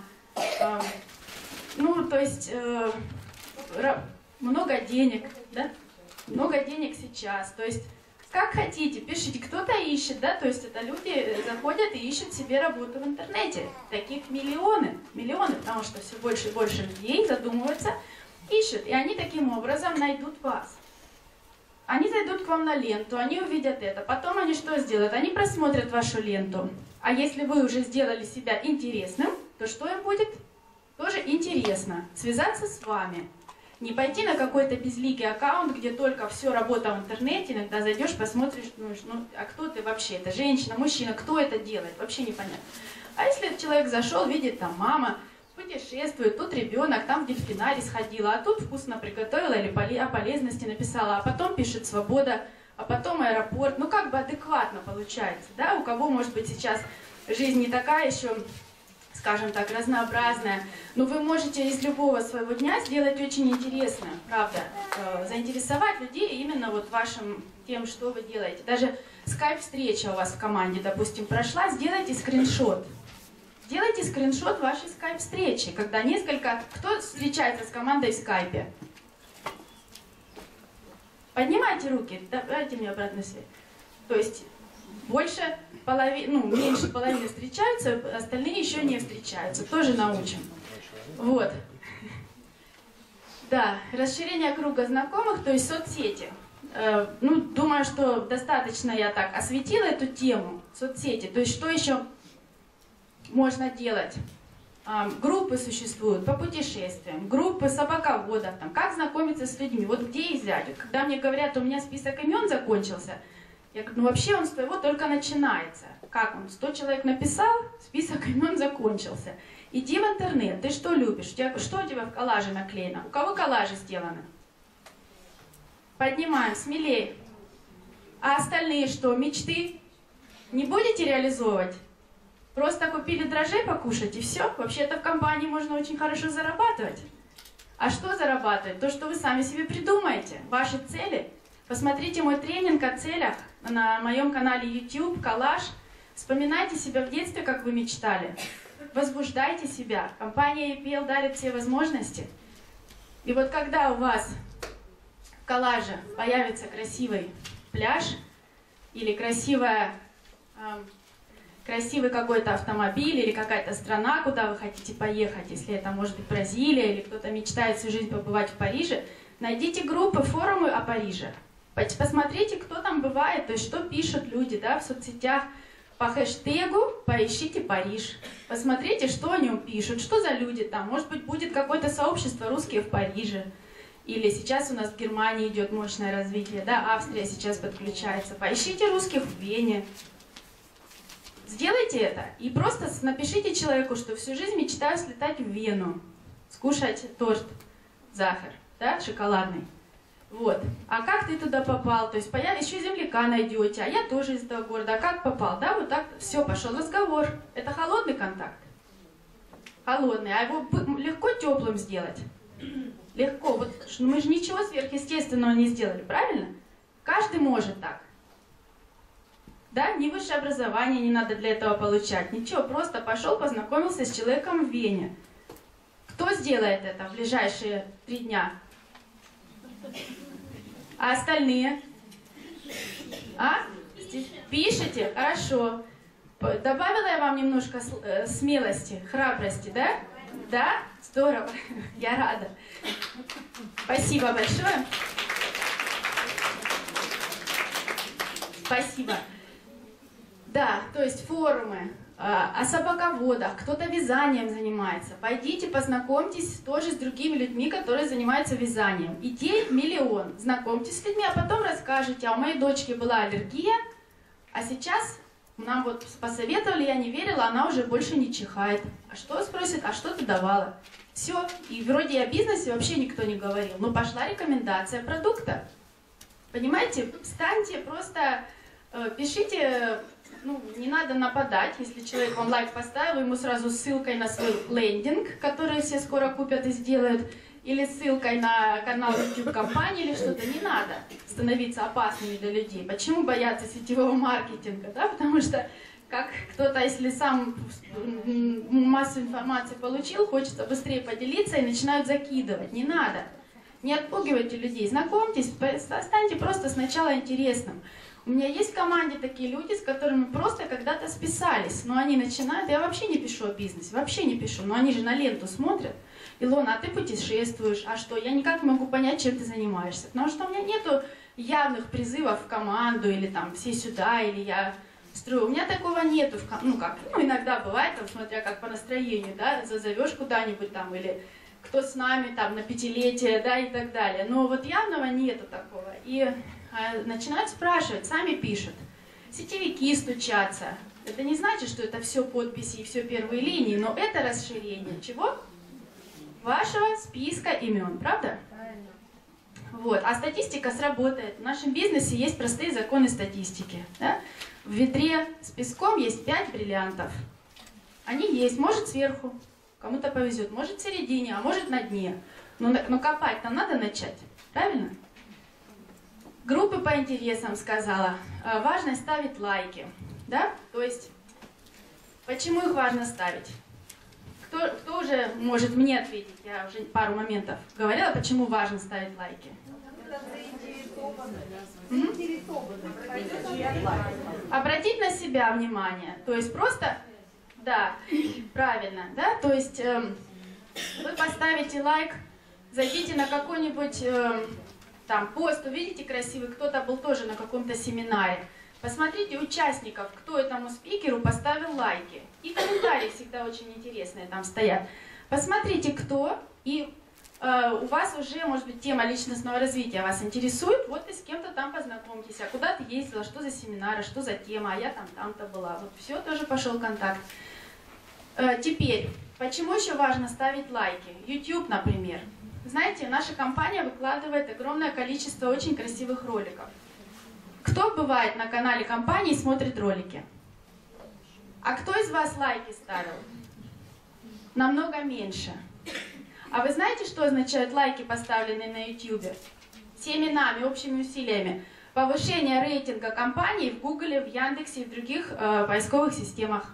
[SPEAKER 1] Ну, то есть много денег, да? Много денег сейчас. То есть как хотите, пишите, кто-то ищет, да, то есть это люди заходят и ищут себе работу в интернете. Таких миллионы, потому что все больше и больше людей задумываются, ищут, и они таким образом найдут вас. Они зайдут к вам на ленту, они увидят это, потом они что сделают? Они просмотрят вашу ленту. А если вы уже сделали себя интересным, то что им будет? Тоже интересно связаться с вами. Не пойти на какой-то безликий аккаунт, где только все работа в интернете, иногда зайдешь, посмотришь, ну, а кто ты вообще? Это женщина, мужчина, кто это делает? Вообще непонятно. А если человек зашел, видит, там мама путешествует, тут ребенок, там в дельфинарий сходила, а тут вкусно приготовила или о полезности написала, а потом пишет «свобода», а потом аэропорт. Ну как бы адекватно получается, да? У кого, может быть, сейчас жизнь не такая еще, скажем так, разнообразная, но вы можете из любого своего дня сделать очень интересное, правда, заинтересовать людей именно вот вашим тем, что вы делаете. Даже скайп-встреча у вас в команде, допустим, прошла, сделайте скриншот. Сделайте скриншот вашей скайп-встречи, когда несколько... Кто встречается с командой в скайпе? Поднимайте руки, дайте мне обратную связь. То есть больше половины, ну, меньше половины встречаются, остальные еще не встречаются. Тоже научим. Вот. Да, расширение круга знакомых, то есть соцсети. Ну, думаю, что достаточно я так осветила эту тему, соцсети. То есть что еще можно делать? Группы существуют по путешествиям, группы собаководов, там, как знакомиться с людьми, вот где их взять. Вот, когда мне говорят, у меня список имен закончился, я говорю, ну вообще он с твоего только начинается. Как он? 100 человек написал, список имен закончился. Иди в интернет, ты что любишь? Что у тебя в коллаже наклеено? У кого коллажи сделаны? Поднимаем, смелее. А остальные что, мечты? Не будете реализовывать? Просто купили дрожжей покушать и все? Вообще-то в компании можно очень хорошо зарабатывать. А что зарабатывать? То, что вы сами себе придумаете. Ваши цели. Посмотрите мой тренинг о целях на моем канале YouTube, коллаж. Вспоминайте себя в детстве, как вы мечтали. Возбуждайте себя. Компания APL дарит все возможности. И вот когда у вас в коллаже появится красивый пляж или красивый какой-то автомобиль или какая-то страна, куда вы хотите поехать, если это может быть Бразилия или кто-то мечтает всю жизнь побывать в Париже, найдите группы, форумы о Париже. Посмотрите, кто там бывает, то есть что пишут люди, да, в соцсетях по хэштегу поищите Париж. Посмотрите, что о нем пишут, что за люди там. Может быть, будет какое-то сообщество русские в Париже. Или сейчас у нас в Германии идет мощное развитие, да, Австрия сейчас подключается. Поищите русских в Вене. Сделайте это и просто напишите человеку, что всю жизнь мечтаю слетать в Вену, скушать торт, сахар, да, шоколадный. Вот. А как ты туда попал? То есть еще земляка найдете, а я тоже из этого города. А как попал? Да, вот так все, пошел разговор. Это холодный контакт. Холодный. А его легко теплым сделать. Легко. Вот мы же ничего сверхъестественного не сделали, правильно? Каждый может так. Да, ни высшее образование не надо для этого получать. Ничего, просто пошел, познакомился с человеком в Вене. Кто сделает это в ближайшие 3 дня? А остальные? А? Пишите? Хорошо. Добавила я вам немножко смелости, храбрости, да? Да? Здорово. Я рада. Спасибо большое. Спасибо. Да, то есть форумы о собаководах, кто-то вязанием занимается. Пойдите, познакомьтесь тоже с другими людьми, которые занимаются вязанием. Идей миллион. Знакомьтесь с людьми, а потом расскажете, а у моей дочки была аллергия, а сейчас нам вот посоветовали, я не верила, она уже больше не чихает. А что спросит, а что ты давала? Все, и вроде о бизнесе вообще никто не говорил, но пошла рекомендация продукта. Понимаете, встаньте, просто пишите. Ну, не надо нападать, если человек вам лайк поставил, ему сразу ссылкой на свой лендинг, который все скоро купят и сделают, или ссылкой на канал YouTube компании или что-то. Не надо становиться опасными для людей. Почему бояться сетевого маркетинга? Да? Потому что как кто-то, если сам массу информации получил, хочется быстрее поделиться и начинают закидывать. Не надо. Не отпугивайте людей, знакомьтесь, станьте просто сначала интересным. У меня есть в команде такие люди, с которыми просто когда-то списались, но они начинают, я вообще не пишу о бизнесе, вообще не пишу, но они же на ленту смотрят. Илона, а ты путешествуешь, а что? Я никак не могу понять, чем ты занимаешься, потому что у меня нету явных призывов в команду, или там все сюда, или я строю. У меня такого нету, иногда бывает, там, смотря как по настроению, да, зазовешь куда-нибудь там, или кто с нами там на 5-летие, да, и так далее. Но вот явного нету такого. И начинают спрашивать, сами пишут. Сетевики стучатся. Это не значит, что это все подписи и все первые линии, но это расширение чего? Вашего списка имен, правда? Вот. А статистика сработает. В нашем бизнесе есть простые законы статистики. Да? В ведре с песком есть 5 бриллиантов. Они есть, может сверху, кому-то повезет, может в середине, а может на дне. Но копать-то надо начать, правильно? Группы по интересам сказала. Важно ставить лайки. Да? То есть, почему их важно ставить? Кто уже может мне ответить? Я уже пару моментов говорила, почему важно ставить лайки. Обратить на себя внимание. То есть просто, да, правильно, да? То есть вы поставите лайк, зайдите на какой-нибудь там пост, увидите красивый, кто-то был тоже на каком-то семинаре. Посмотрите участников, кто этому спикеру поставил лайки. И комментарии всегда очень интересные там стоят. Посмотрите, кто, и у вас уже, может быть, тема личностного развития вас интересует, вот и с кем-то там познакомьтесь. А куда ты ездила, что за семинары, что за тема, а я там-то была. Вот все, тоже пошел контакт. Теперь, почему еще важно ставить лайки? YouTube, например. Знаете, наша компания выкладывает огромное количество очень красивых роликов. Кто бывает на канале компании и смотрит ролики? А кто из вас лайки ставил? Намного меньше. А вы знаете, что означают лайки, поставленные на YouTube? Всеми нами, общими усилиями. Повышение рейтинга компании в Гугле, в Яндексе и в других поисковых системах.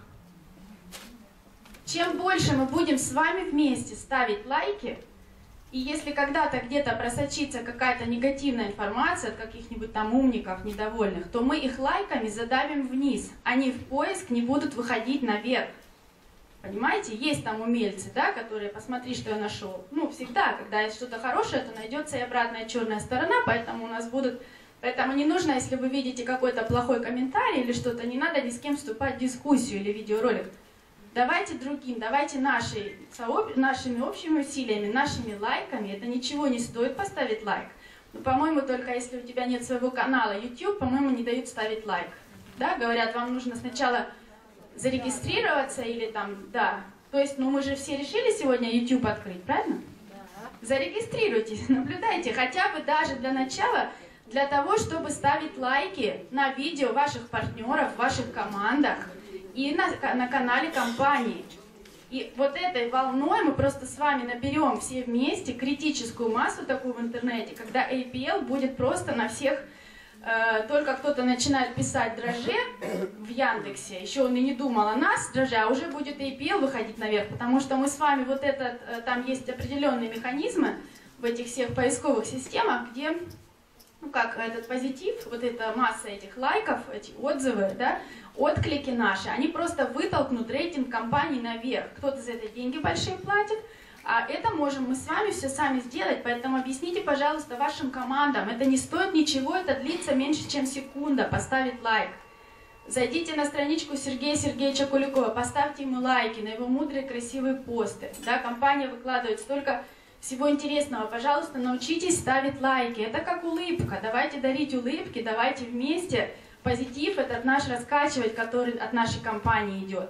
[SPEAKER 1] Чем больше мы будем с вами вместе ставить лайки, и если когда-то где-то просочится какая-то негативная информация от каких-нибудь там умников, недовольных, то мы их лайками задавим вниз. Они в поиск не будут выходить наверх. Понимаете? Есть там умельцы, да, которые, посмотри, что я нашел. Ну, всегда, когда есть что-то хорошее, то найдется и обратная черная сторона, поэтому у нас будут Поэтому не нужно, если вы видите какой-то плохой комментарий или что-то, не надо ни с кем вступать в дискуссию или видеоролик. Давайте другим, давайте нашими общими усилиями, нашими лайками. Это ничего не стоит поставить лайк. Но, по-моему, только если у тебя нет своего канала YouTube, по-моему, не дают ставить лайк. Да, говорят, вам нужно сначала зарегистрироваться или там, да. То есть, ну мы же все решили сегодня YouTube открыть, правильно? Да. Зарегистрируйтесь, наблюдайте, хотя бы даже для начала, для того, чтобы ставить лайки на видео ваших партнеров, в ваших командах и на канале компании. И вот этой волной мы просто с вами наберем все вместе критическую массу такую в интернете, когда APL будет просто на всех, только кто-то начинает писать дрожжи в Яндексе, еще он и не думал о нас, дрожжи, а уже будет APL выходить наверх, потому что мы с вами вот этот, там есть определенные механизмы в этих всех поисковых системах, где, ну как этот позитив, вот эта масса этих лайков, эти отзывы, да, отклики наши, они просто вытолкнут рейтинг компании наверх. Кто-то за это деньги большие платит, а это можем мы с вами все сами сделать, поэтому объясните, пожалуйста, вашим командам, это не стоит ничего, это длится меньше, чем секунда, поставить лайк. Зайдите на страничку Сергея Сергеевича Куликова, поставьте ему лайки на его мудрые, красивые посты. Да, компания выкладывает столько всего интересного, пожалуйста, научитесь ставить лайки, это как улыбка, давайте дарить улыбки, давайте вместе позитив этот наш раскачивать, который от нашей компании идет.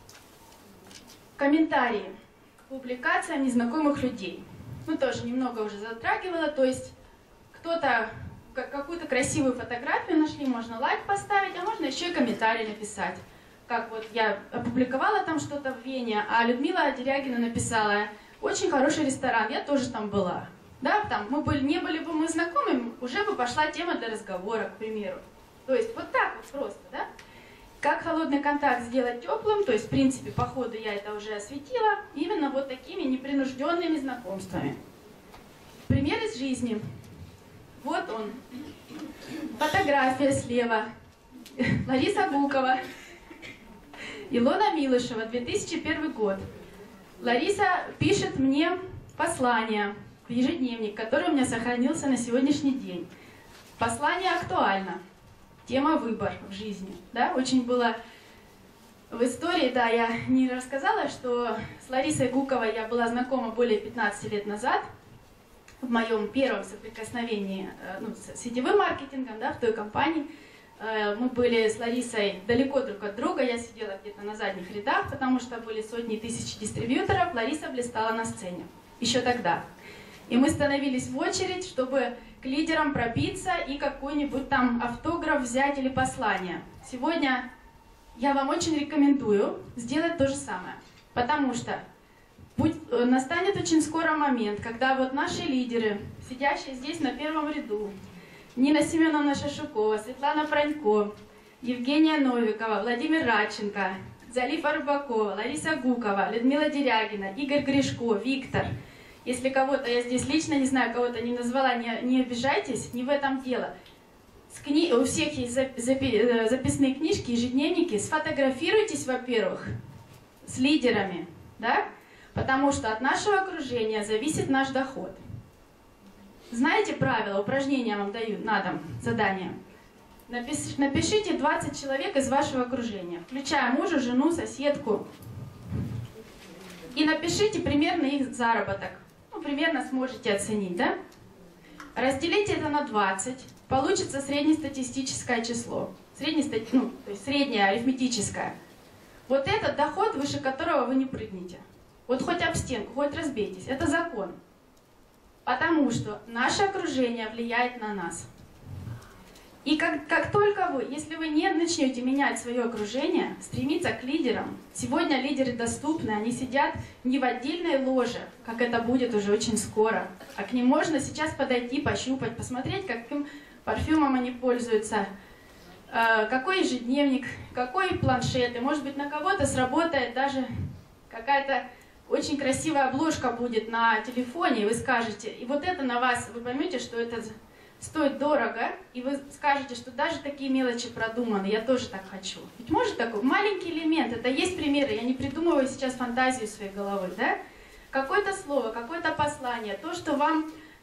[SPEAKER 1] Комментарии к публикациям незнакомых людей. Ну, тоже немного уже затрагивала, то есть кто-то какую-то красивую фотографию нашли, можно лайк поставить, а можно еще и комментарий написать. Как вот я опубликовала там что-то в Вене, а Людмила Дерягина написала: очень хороший ресторан, я тоже там была. Да, там не были бы мы знакомы, уже бы пошла тема для разговора, к примеру. То есть вот так вот просто, да? Как холодный контакт сделать теплым, то есть в принципе по ходу я это уже осветила, именно вот такими непринужденными знакомствами. Пример из жизни. Вот он. Фотография слева. Лариса Гукова. Илона Милышева, 2001 год. Лариса пишет мне послание в ежедневник, который у меня сохранился на сегодняшний день. Послание актуально. Тема «Выбор в жизни». Да? Очень было в истории, да, я не рассказала, что с Ларисой Гуковой я была знакома более 15 лет назад, в моем первом соприкосновении с сетевым маркетингом, да, в той компании. Мы были с Ларисой далеко друг от друга, я сидела где-то на задних рядах, потому что были сотни тысяч дистрибьюторов, Лариса блистала на сцене, еще тогда. И мы становились в очередь, чтобы к лидерам пробиться и какой-нибудь там автограф взять или послание. Сегодня я вам очень рекомендую сделать то же самое, потому что настанет очень скоро момент, когда вот наши лидеры, сидящие здесь на первом ряду, Нина Семеновна Шашукова, Светлана Пронько, Евгения Новикова, Владимир Радченко, Залифа Рыбакова, Лариса Гукова, Людмила Дерягина, Игорь Гришко, Виктор. Если кого-то я здесь лично не знаю, кого-то не назвала, не обижайтесь, не в этом дело. У всех есть записные книжки, ежедневники. Сфотографируйтесь, во-первых, с лидерами, да? Потому что от нашего окружения зависит наш доход. Знаете правила, упражнения вам даю на дом, задание. Напишите 20 человек из вашего окружения, включая мужа, жену, соседку. И напишите примерно их заработок. Ну, примерно сможете оценить, да? Разделите это на 20, получится среднестатистическое число. То есть среднее арифметическое. Вот этот доход, выше которого вы не прыгнете. Вот хоть об стенку, хоть разбейтесь. Это закон. Потому что наше окружение влияет на нас. И как только вы, если вы не начнете менять свое окружение, стремиться к лидерам, сегодня лидеры доступны, они сидят не в отдельной ложе, как это будет уже очень скоро, а к ним можно сейчас подойти, пощупать, посмотреть, каким парфюмом они пользуются, какой ежедневник, какой планшет, и может быть на кого-то сработает даже какая-то очень красивая обложка будет на телефоне, и вы скажете, и вот это на вас, вы поймете, что это стоит дорого, и вы скажете, что даже такие мелочи продуманы, я тоже так хочу. Ведь может такой маленький элемент, это есть примеры, я не придумываю сейчас фантазию своей головы, да? Какое-то слово, какое-то послание, то, что вам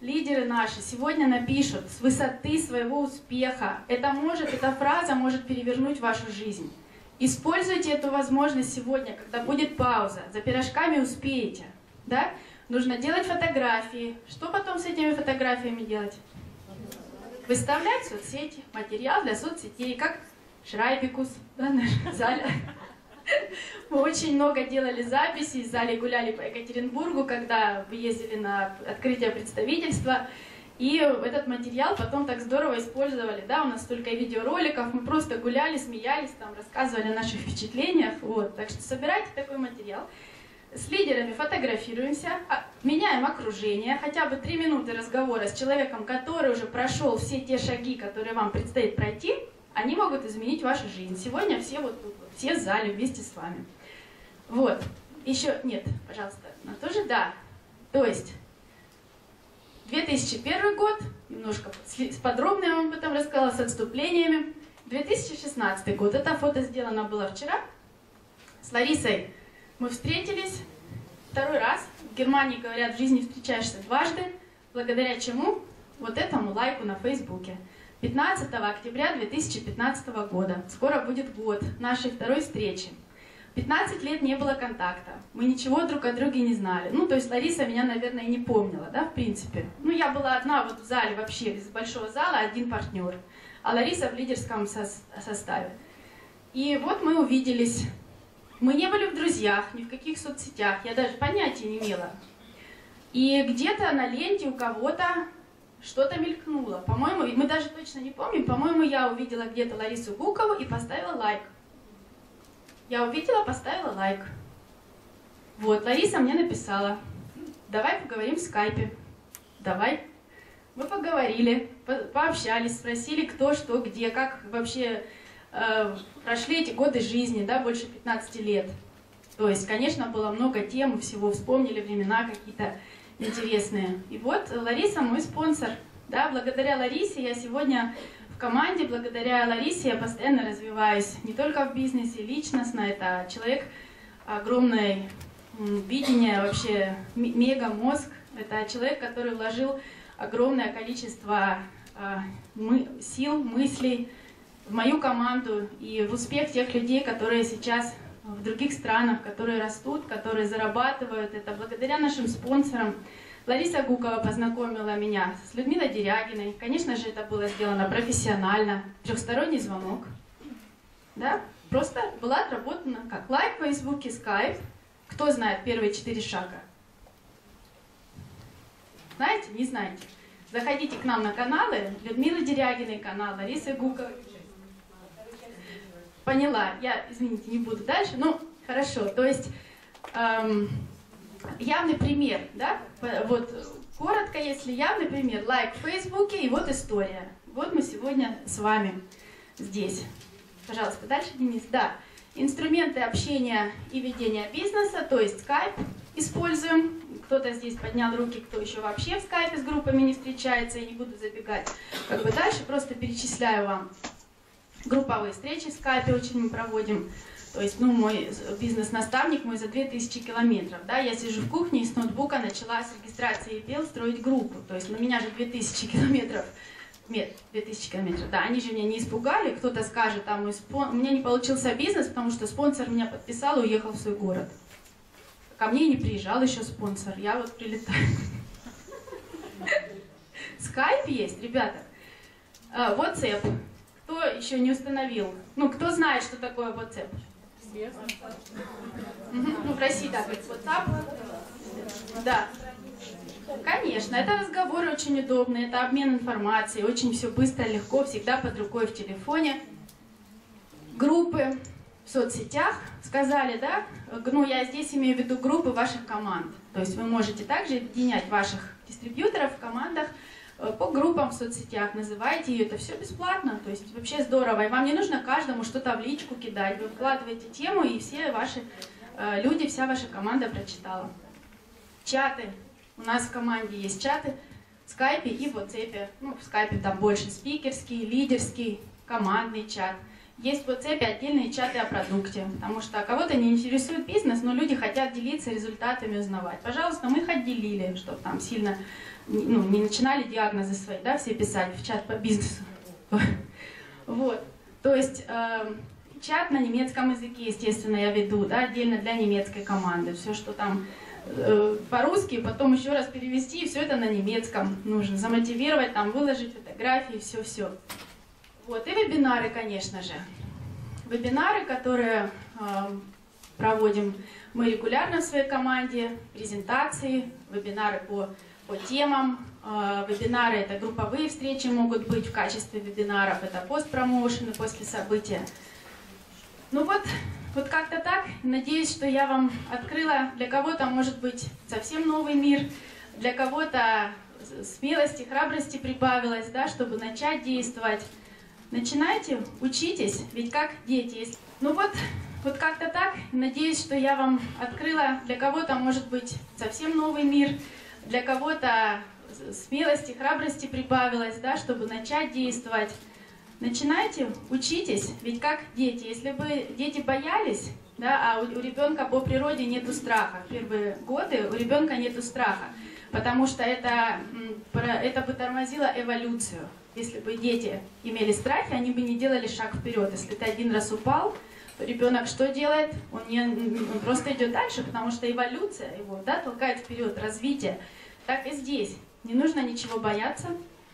[SPEAKER 1] лидеры наши сегодня напишут с высоты своего успеха, эта фраза может перевернуть вашу жизнь. Используйте эту возможность сегодня, когда будет пауза. За пирожками успеете. Да? Нужно делать фотографии. Что потом с этими фотографиями делать? Выставлять в соцсети, материал для соцсетей, как Шрайбикус, да, наш зале. Мы очень много делали записей, в зале гуляли по Екатеринбургу, когда ездили на открытие представительства. И этот материал потом так здорово использовали, да, у нас столько видеороликов, мы просто гуляли, смеялись, там, рассказывали о наших впечатлениях, вот. Так что собирайте такой материал. С лидерами фотографируемся, меняем окружение, хотя бы 3 минуты разговора с человеком, который уже прошел все те шаги, которые вам предстоит пройти, они могут изменить вашу жизнь. Сегодня все вот тут, все в зале вместе с вами. Вот. Еще, нет, пожалуйста, на то же, да. То есть, 2001 год, немножко подробно я вам об этом рассказала, с отступлениями. 2016 год, это фото сделано было вчера. С Ларисой мы встретились 2-й раз. В Германии говорят, в жизни встречаешься дважды. Благодаря чему? Вот этому лайку на Фейсбуке. 15 октября 2015 года. Скоро будет год нашей 2-й встречи. 15 лет не было контакта. Мы ничего друг о друге не знали. Ну, то есть Лариса меня, наверное, и не помнила, да, в принципе. Ну, я была одна вот в зале вообще, из большого зала, один партнер. А Лариса в лидерском составе. И вот мы увиделись. Мы не были в друзьях, ни в каких соцсетях. Я даже понятия не имела. И где-то на ленте у кого-то что-то мелькнуло. По-моему, мы даже точно не помним, по-моему, я увидела где-то Ларису Гукову и поставила лайк. Я увидела, поставила лайк. Вот, Лариса мне написала, давай поговорим в скайпе. Давай. Мы поговорили, пообщались, спросили, кто, что, где, как вообще прошли эти годы жизни, да, больше 15 лет. То есть, конечно, было много тем, всего вспомнили, времена какие-то интересные. И вот Лариса мой спонсор. Да, благодаря Ларисе я сегодня в команде, благодаря Ларисе я постоянно развиваюсь. Не только в бизнесе, личностно. Это человек огромное видение, вообще мега-мозг. Это человек, который вложил огромное количество сил, мыслей в мою команду и в успех тех людей, которые сейчас в других странах, которые растут, которые зарабатывают. Это благодаря нашим спонсорам. Лариса Гукова познакомила меня с Людмилой Дерягиной. Конечно же, это было сделано профессионально. 3-сторонний звонок. Да? Просто была отработана как лайк в Фейсбуке, скайп. Кто знает первые 4 шага? Знаете? Не знаете? Заходите к нам на каналы. Людмилы Дерягиной канал, Ларисы Гуковой. Поняла. Я, извините, не буду дальше. Ну, хорошо. То есть, явный пример, да? Вот, коротко, если явный пример. Лайк в Фейсбуке, и вот история. Вот мы сегодня с вами здесь. Пожалуйста, дальше, Денис. Да. Инструменты общения и ведения бизнеса, то есть скайп используем. Кто-то здесь поднял руки, кто еще вообще в скайпе с группами не встречается, я не буду забегать. Как бы дальше просто перечисляю вам. Групповые встречи в скайпе очень мы проводим. То есть, ну, мой бизнес-наставник мой за 2000 километров. Да, я сижу в кухне и с ноутбука начала с регистрации дел строить группу. То есть, на меня же 2000 километров. Нет, 2000 километров. Да, они же меня не испугали. Кто-то скажет, там, у меня не получился бизнес, потому что спонсор меня подписал и уехал в свой город. Ко мне не приезжал еще спонсор. Я вот прилетаю. Скайп есть, ребята. WhatsApp. Кто еще не установил? Ну, кто знает, что такое WhatsApp? Ну, в России так, WhatsApp. Да. Конечно, это разговоры очень удобные, это обмен информацией, очень все быстро, легко, всегда под рукой в телефоне. Группы в соцсетях, сказали, да? Ну, я здесь имею в виду группы ваших команд. То есть вы можете также объединять ваших дистрибьюторов в командах по группам в соцсетях, называйте ее, это все бесплатно, то есть вообще здорово. И вам не нужно каждому что-то в личку кидать, вы вкладываете тему, и все ваши люди, вся ваша команда прочитала. Чаты. У нас в команде есть чаты в скайпе и в WhatsApp. Ну, в скайпе там больше спикерский, лидерский, командный чат. Есть в WhatsApp отдельные чаты о продукте, потому что кого-то не интересует бизнес, но люди хотят делиться результатами, узнавать. Пожалуйста, мы их отделили, чтобы там сильно не начинали диагнозы свои, да, все писали в чат по бизнесу. Вот, то есть чат на немецком языке, естественно, я веду, да, отдельно для немецкой команды. Все, что там по-русски, потом еще раз перевести, и все это на немецком нужно. Замотивировать, там, выложить фотографии, все-все. Вот, и вебинары, конечно же. Вебинары, которые проводим мы регулярно в своей команде, презентации, вебинары по темам. Вебинары — это групповые встречи могут быть в качестве вебинаров, это постпромоушены после события. Ну вот как-то так. Надеюсь, что я вам открыла. Для кого-то, может быть, совсем новый мир, для кого-то смелости, храбрости прибавилось, да, чтобы начать действовать. Начинайте, учитесь, ведь как дети. Ну вот как-то так. Надеюсь, что я вам открыла. Для кого-то, может быть, совсем новый мир, для кого-то смелости, храбрости прибавилось, да, чтобы начать действовать. Начинайте, учитесь, ведь как дети. Если бы дети боялись, да, а у ребенка по природе нету страха. В первые годы у ребенка нету страха, потому что это бы тормозило эволюцию. Если бы дети имели страхи, они бы не делали шаг вперед. Если ты один раз упал, то ребенок что делает? Он просто идет дальше, потому что эволюция его, да, толкает вперед, развитие. Так и здесь. Не нужно ничего бояться.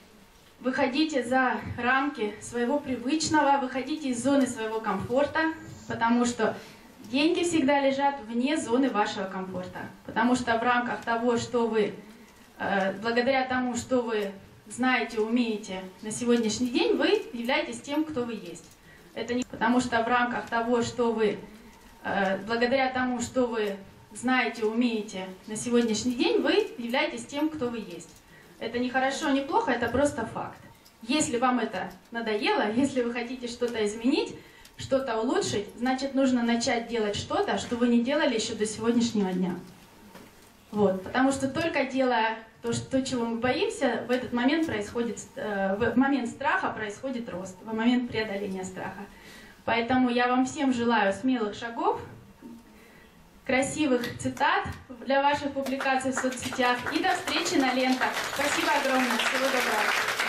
[SPEAKER 1] Выходите за рамки своего привычного, выходите из зоны своего комфорта, потому что деньги всегда лежат вне зоны вашего комфорта. Потому что в рамках того, что вы, благодаря тому, что вы знаете, умеете на сегодняшний день, вы являетесь тем, кто вы есть. Это не потому, что в рамках того, что вы, благодаря тому, что вы знаете, умеете на сегодняшний день, вы являетесь тем, кто вы есть. Это не хорошо, не плохо, это просто факт. Если вам это надоело, если вы хотите что-то изменить, что-то улучшить, значит, нужно начать делать что-то, что вы не делали еще до сегодняшнего дня. Вот. Потому что только делая то, чего мы боимся, в этот момент происходит, в момент страха происходит рост, в момент преодоления страха. Поэтому я вам всем желаю смелых шагов, красивых цитат для ваших публикаций в соцсетях и до встречи на лентах. Спасибо огромное. Всего доброго.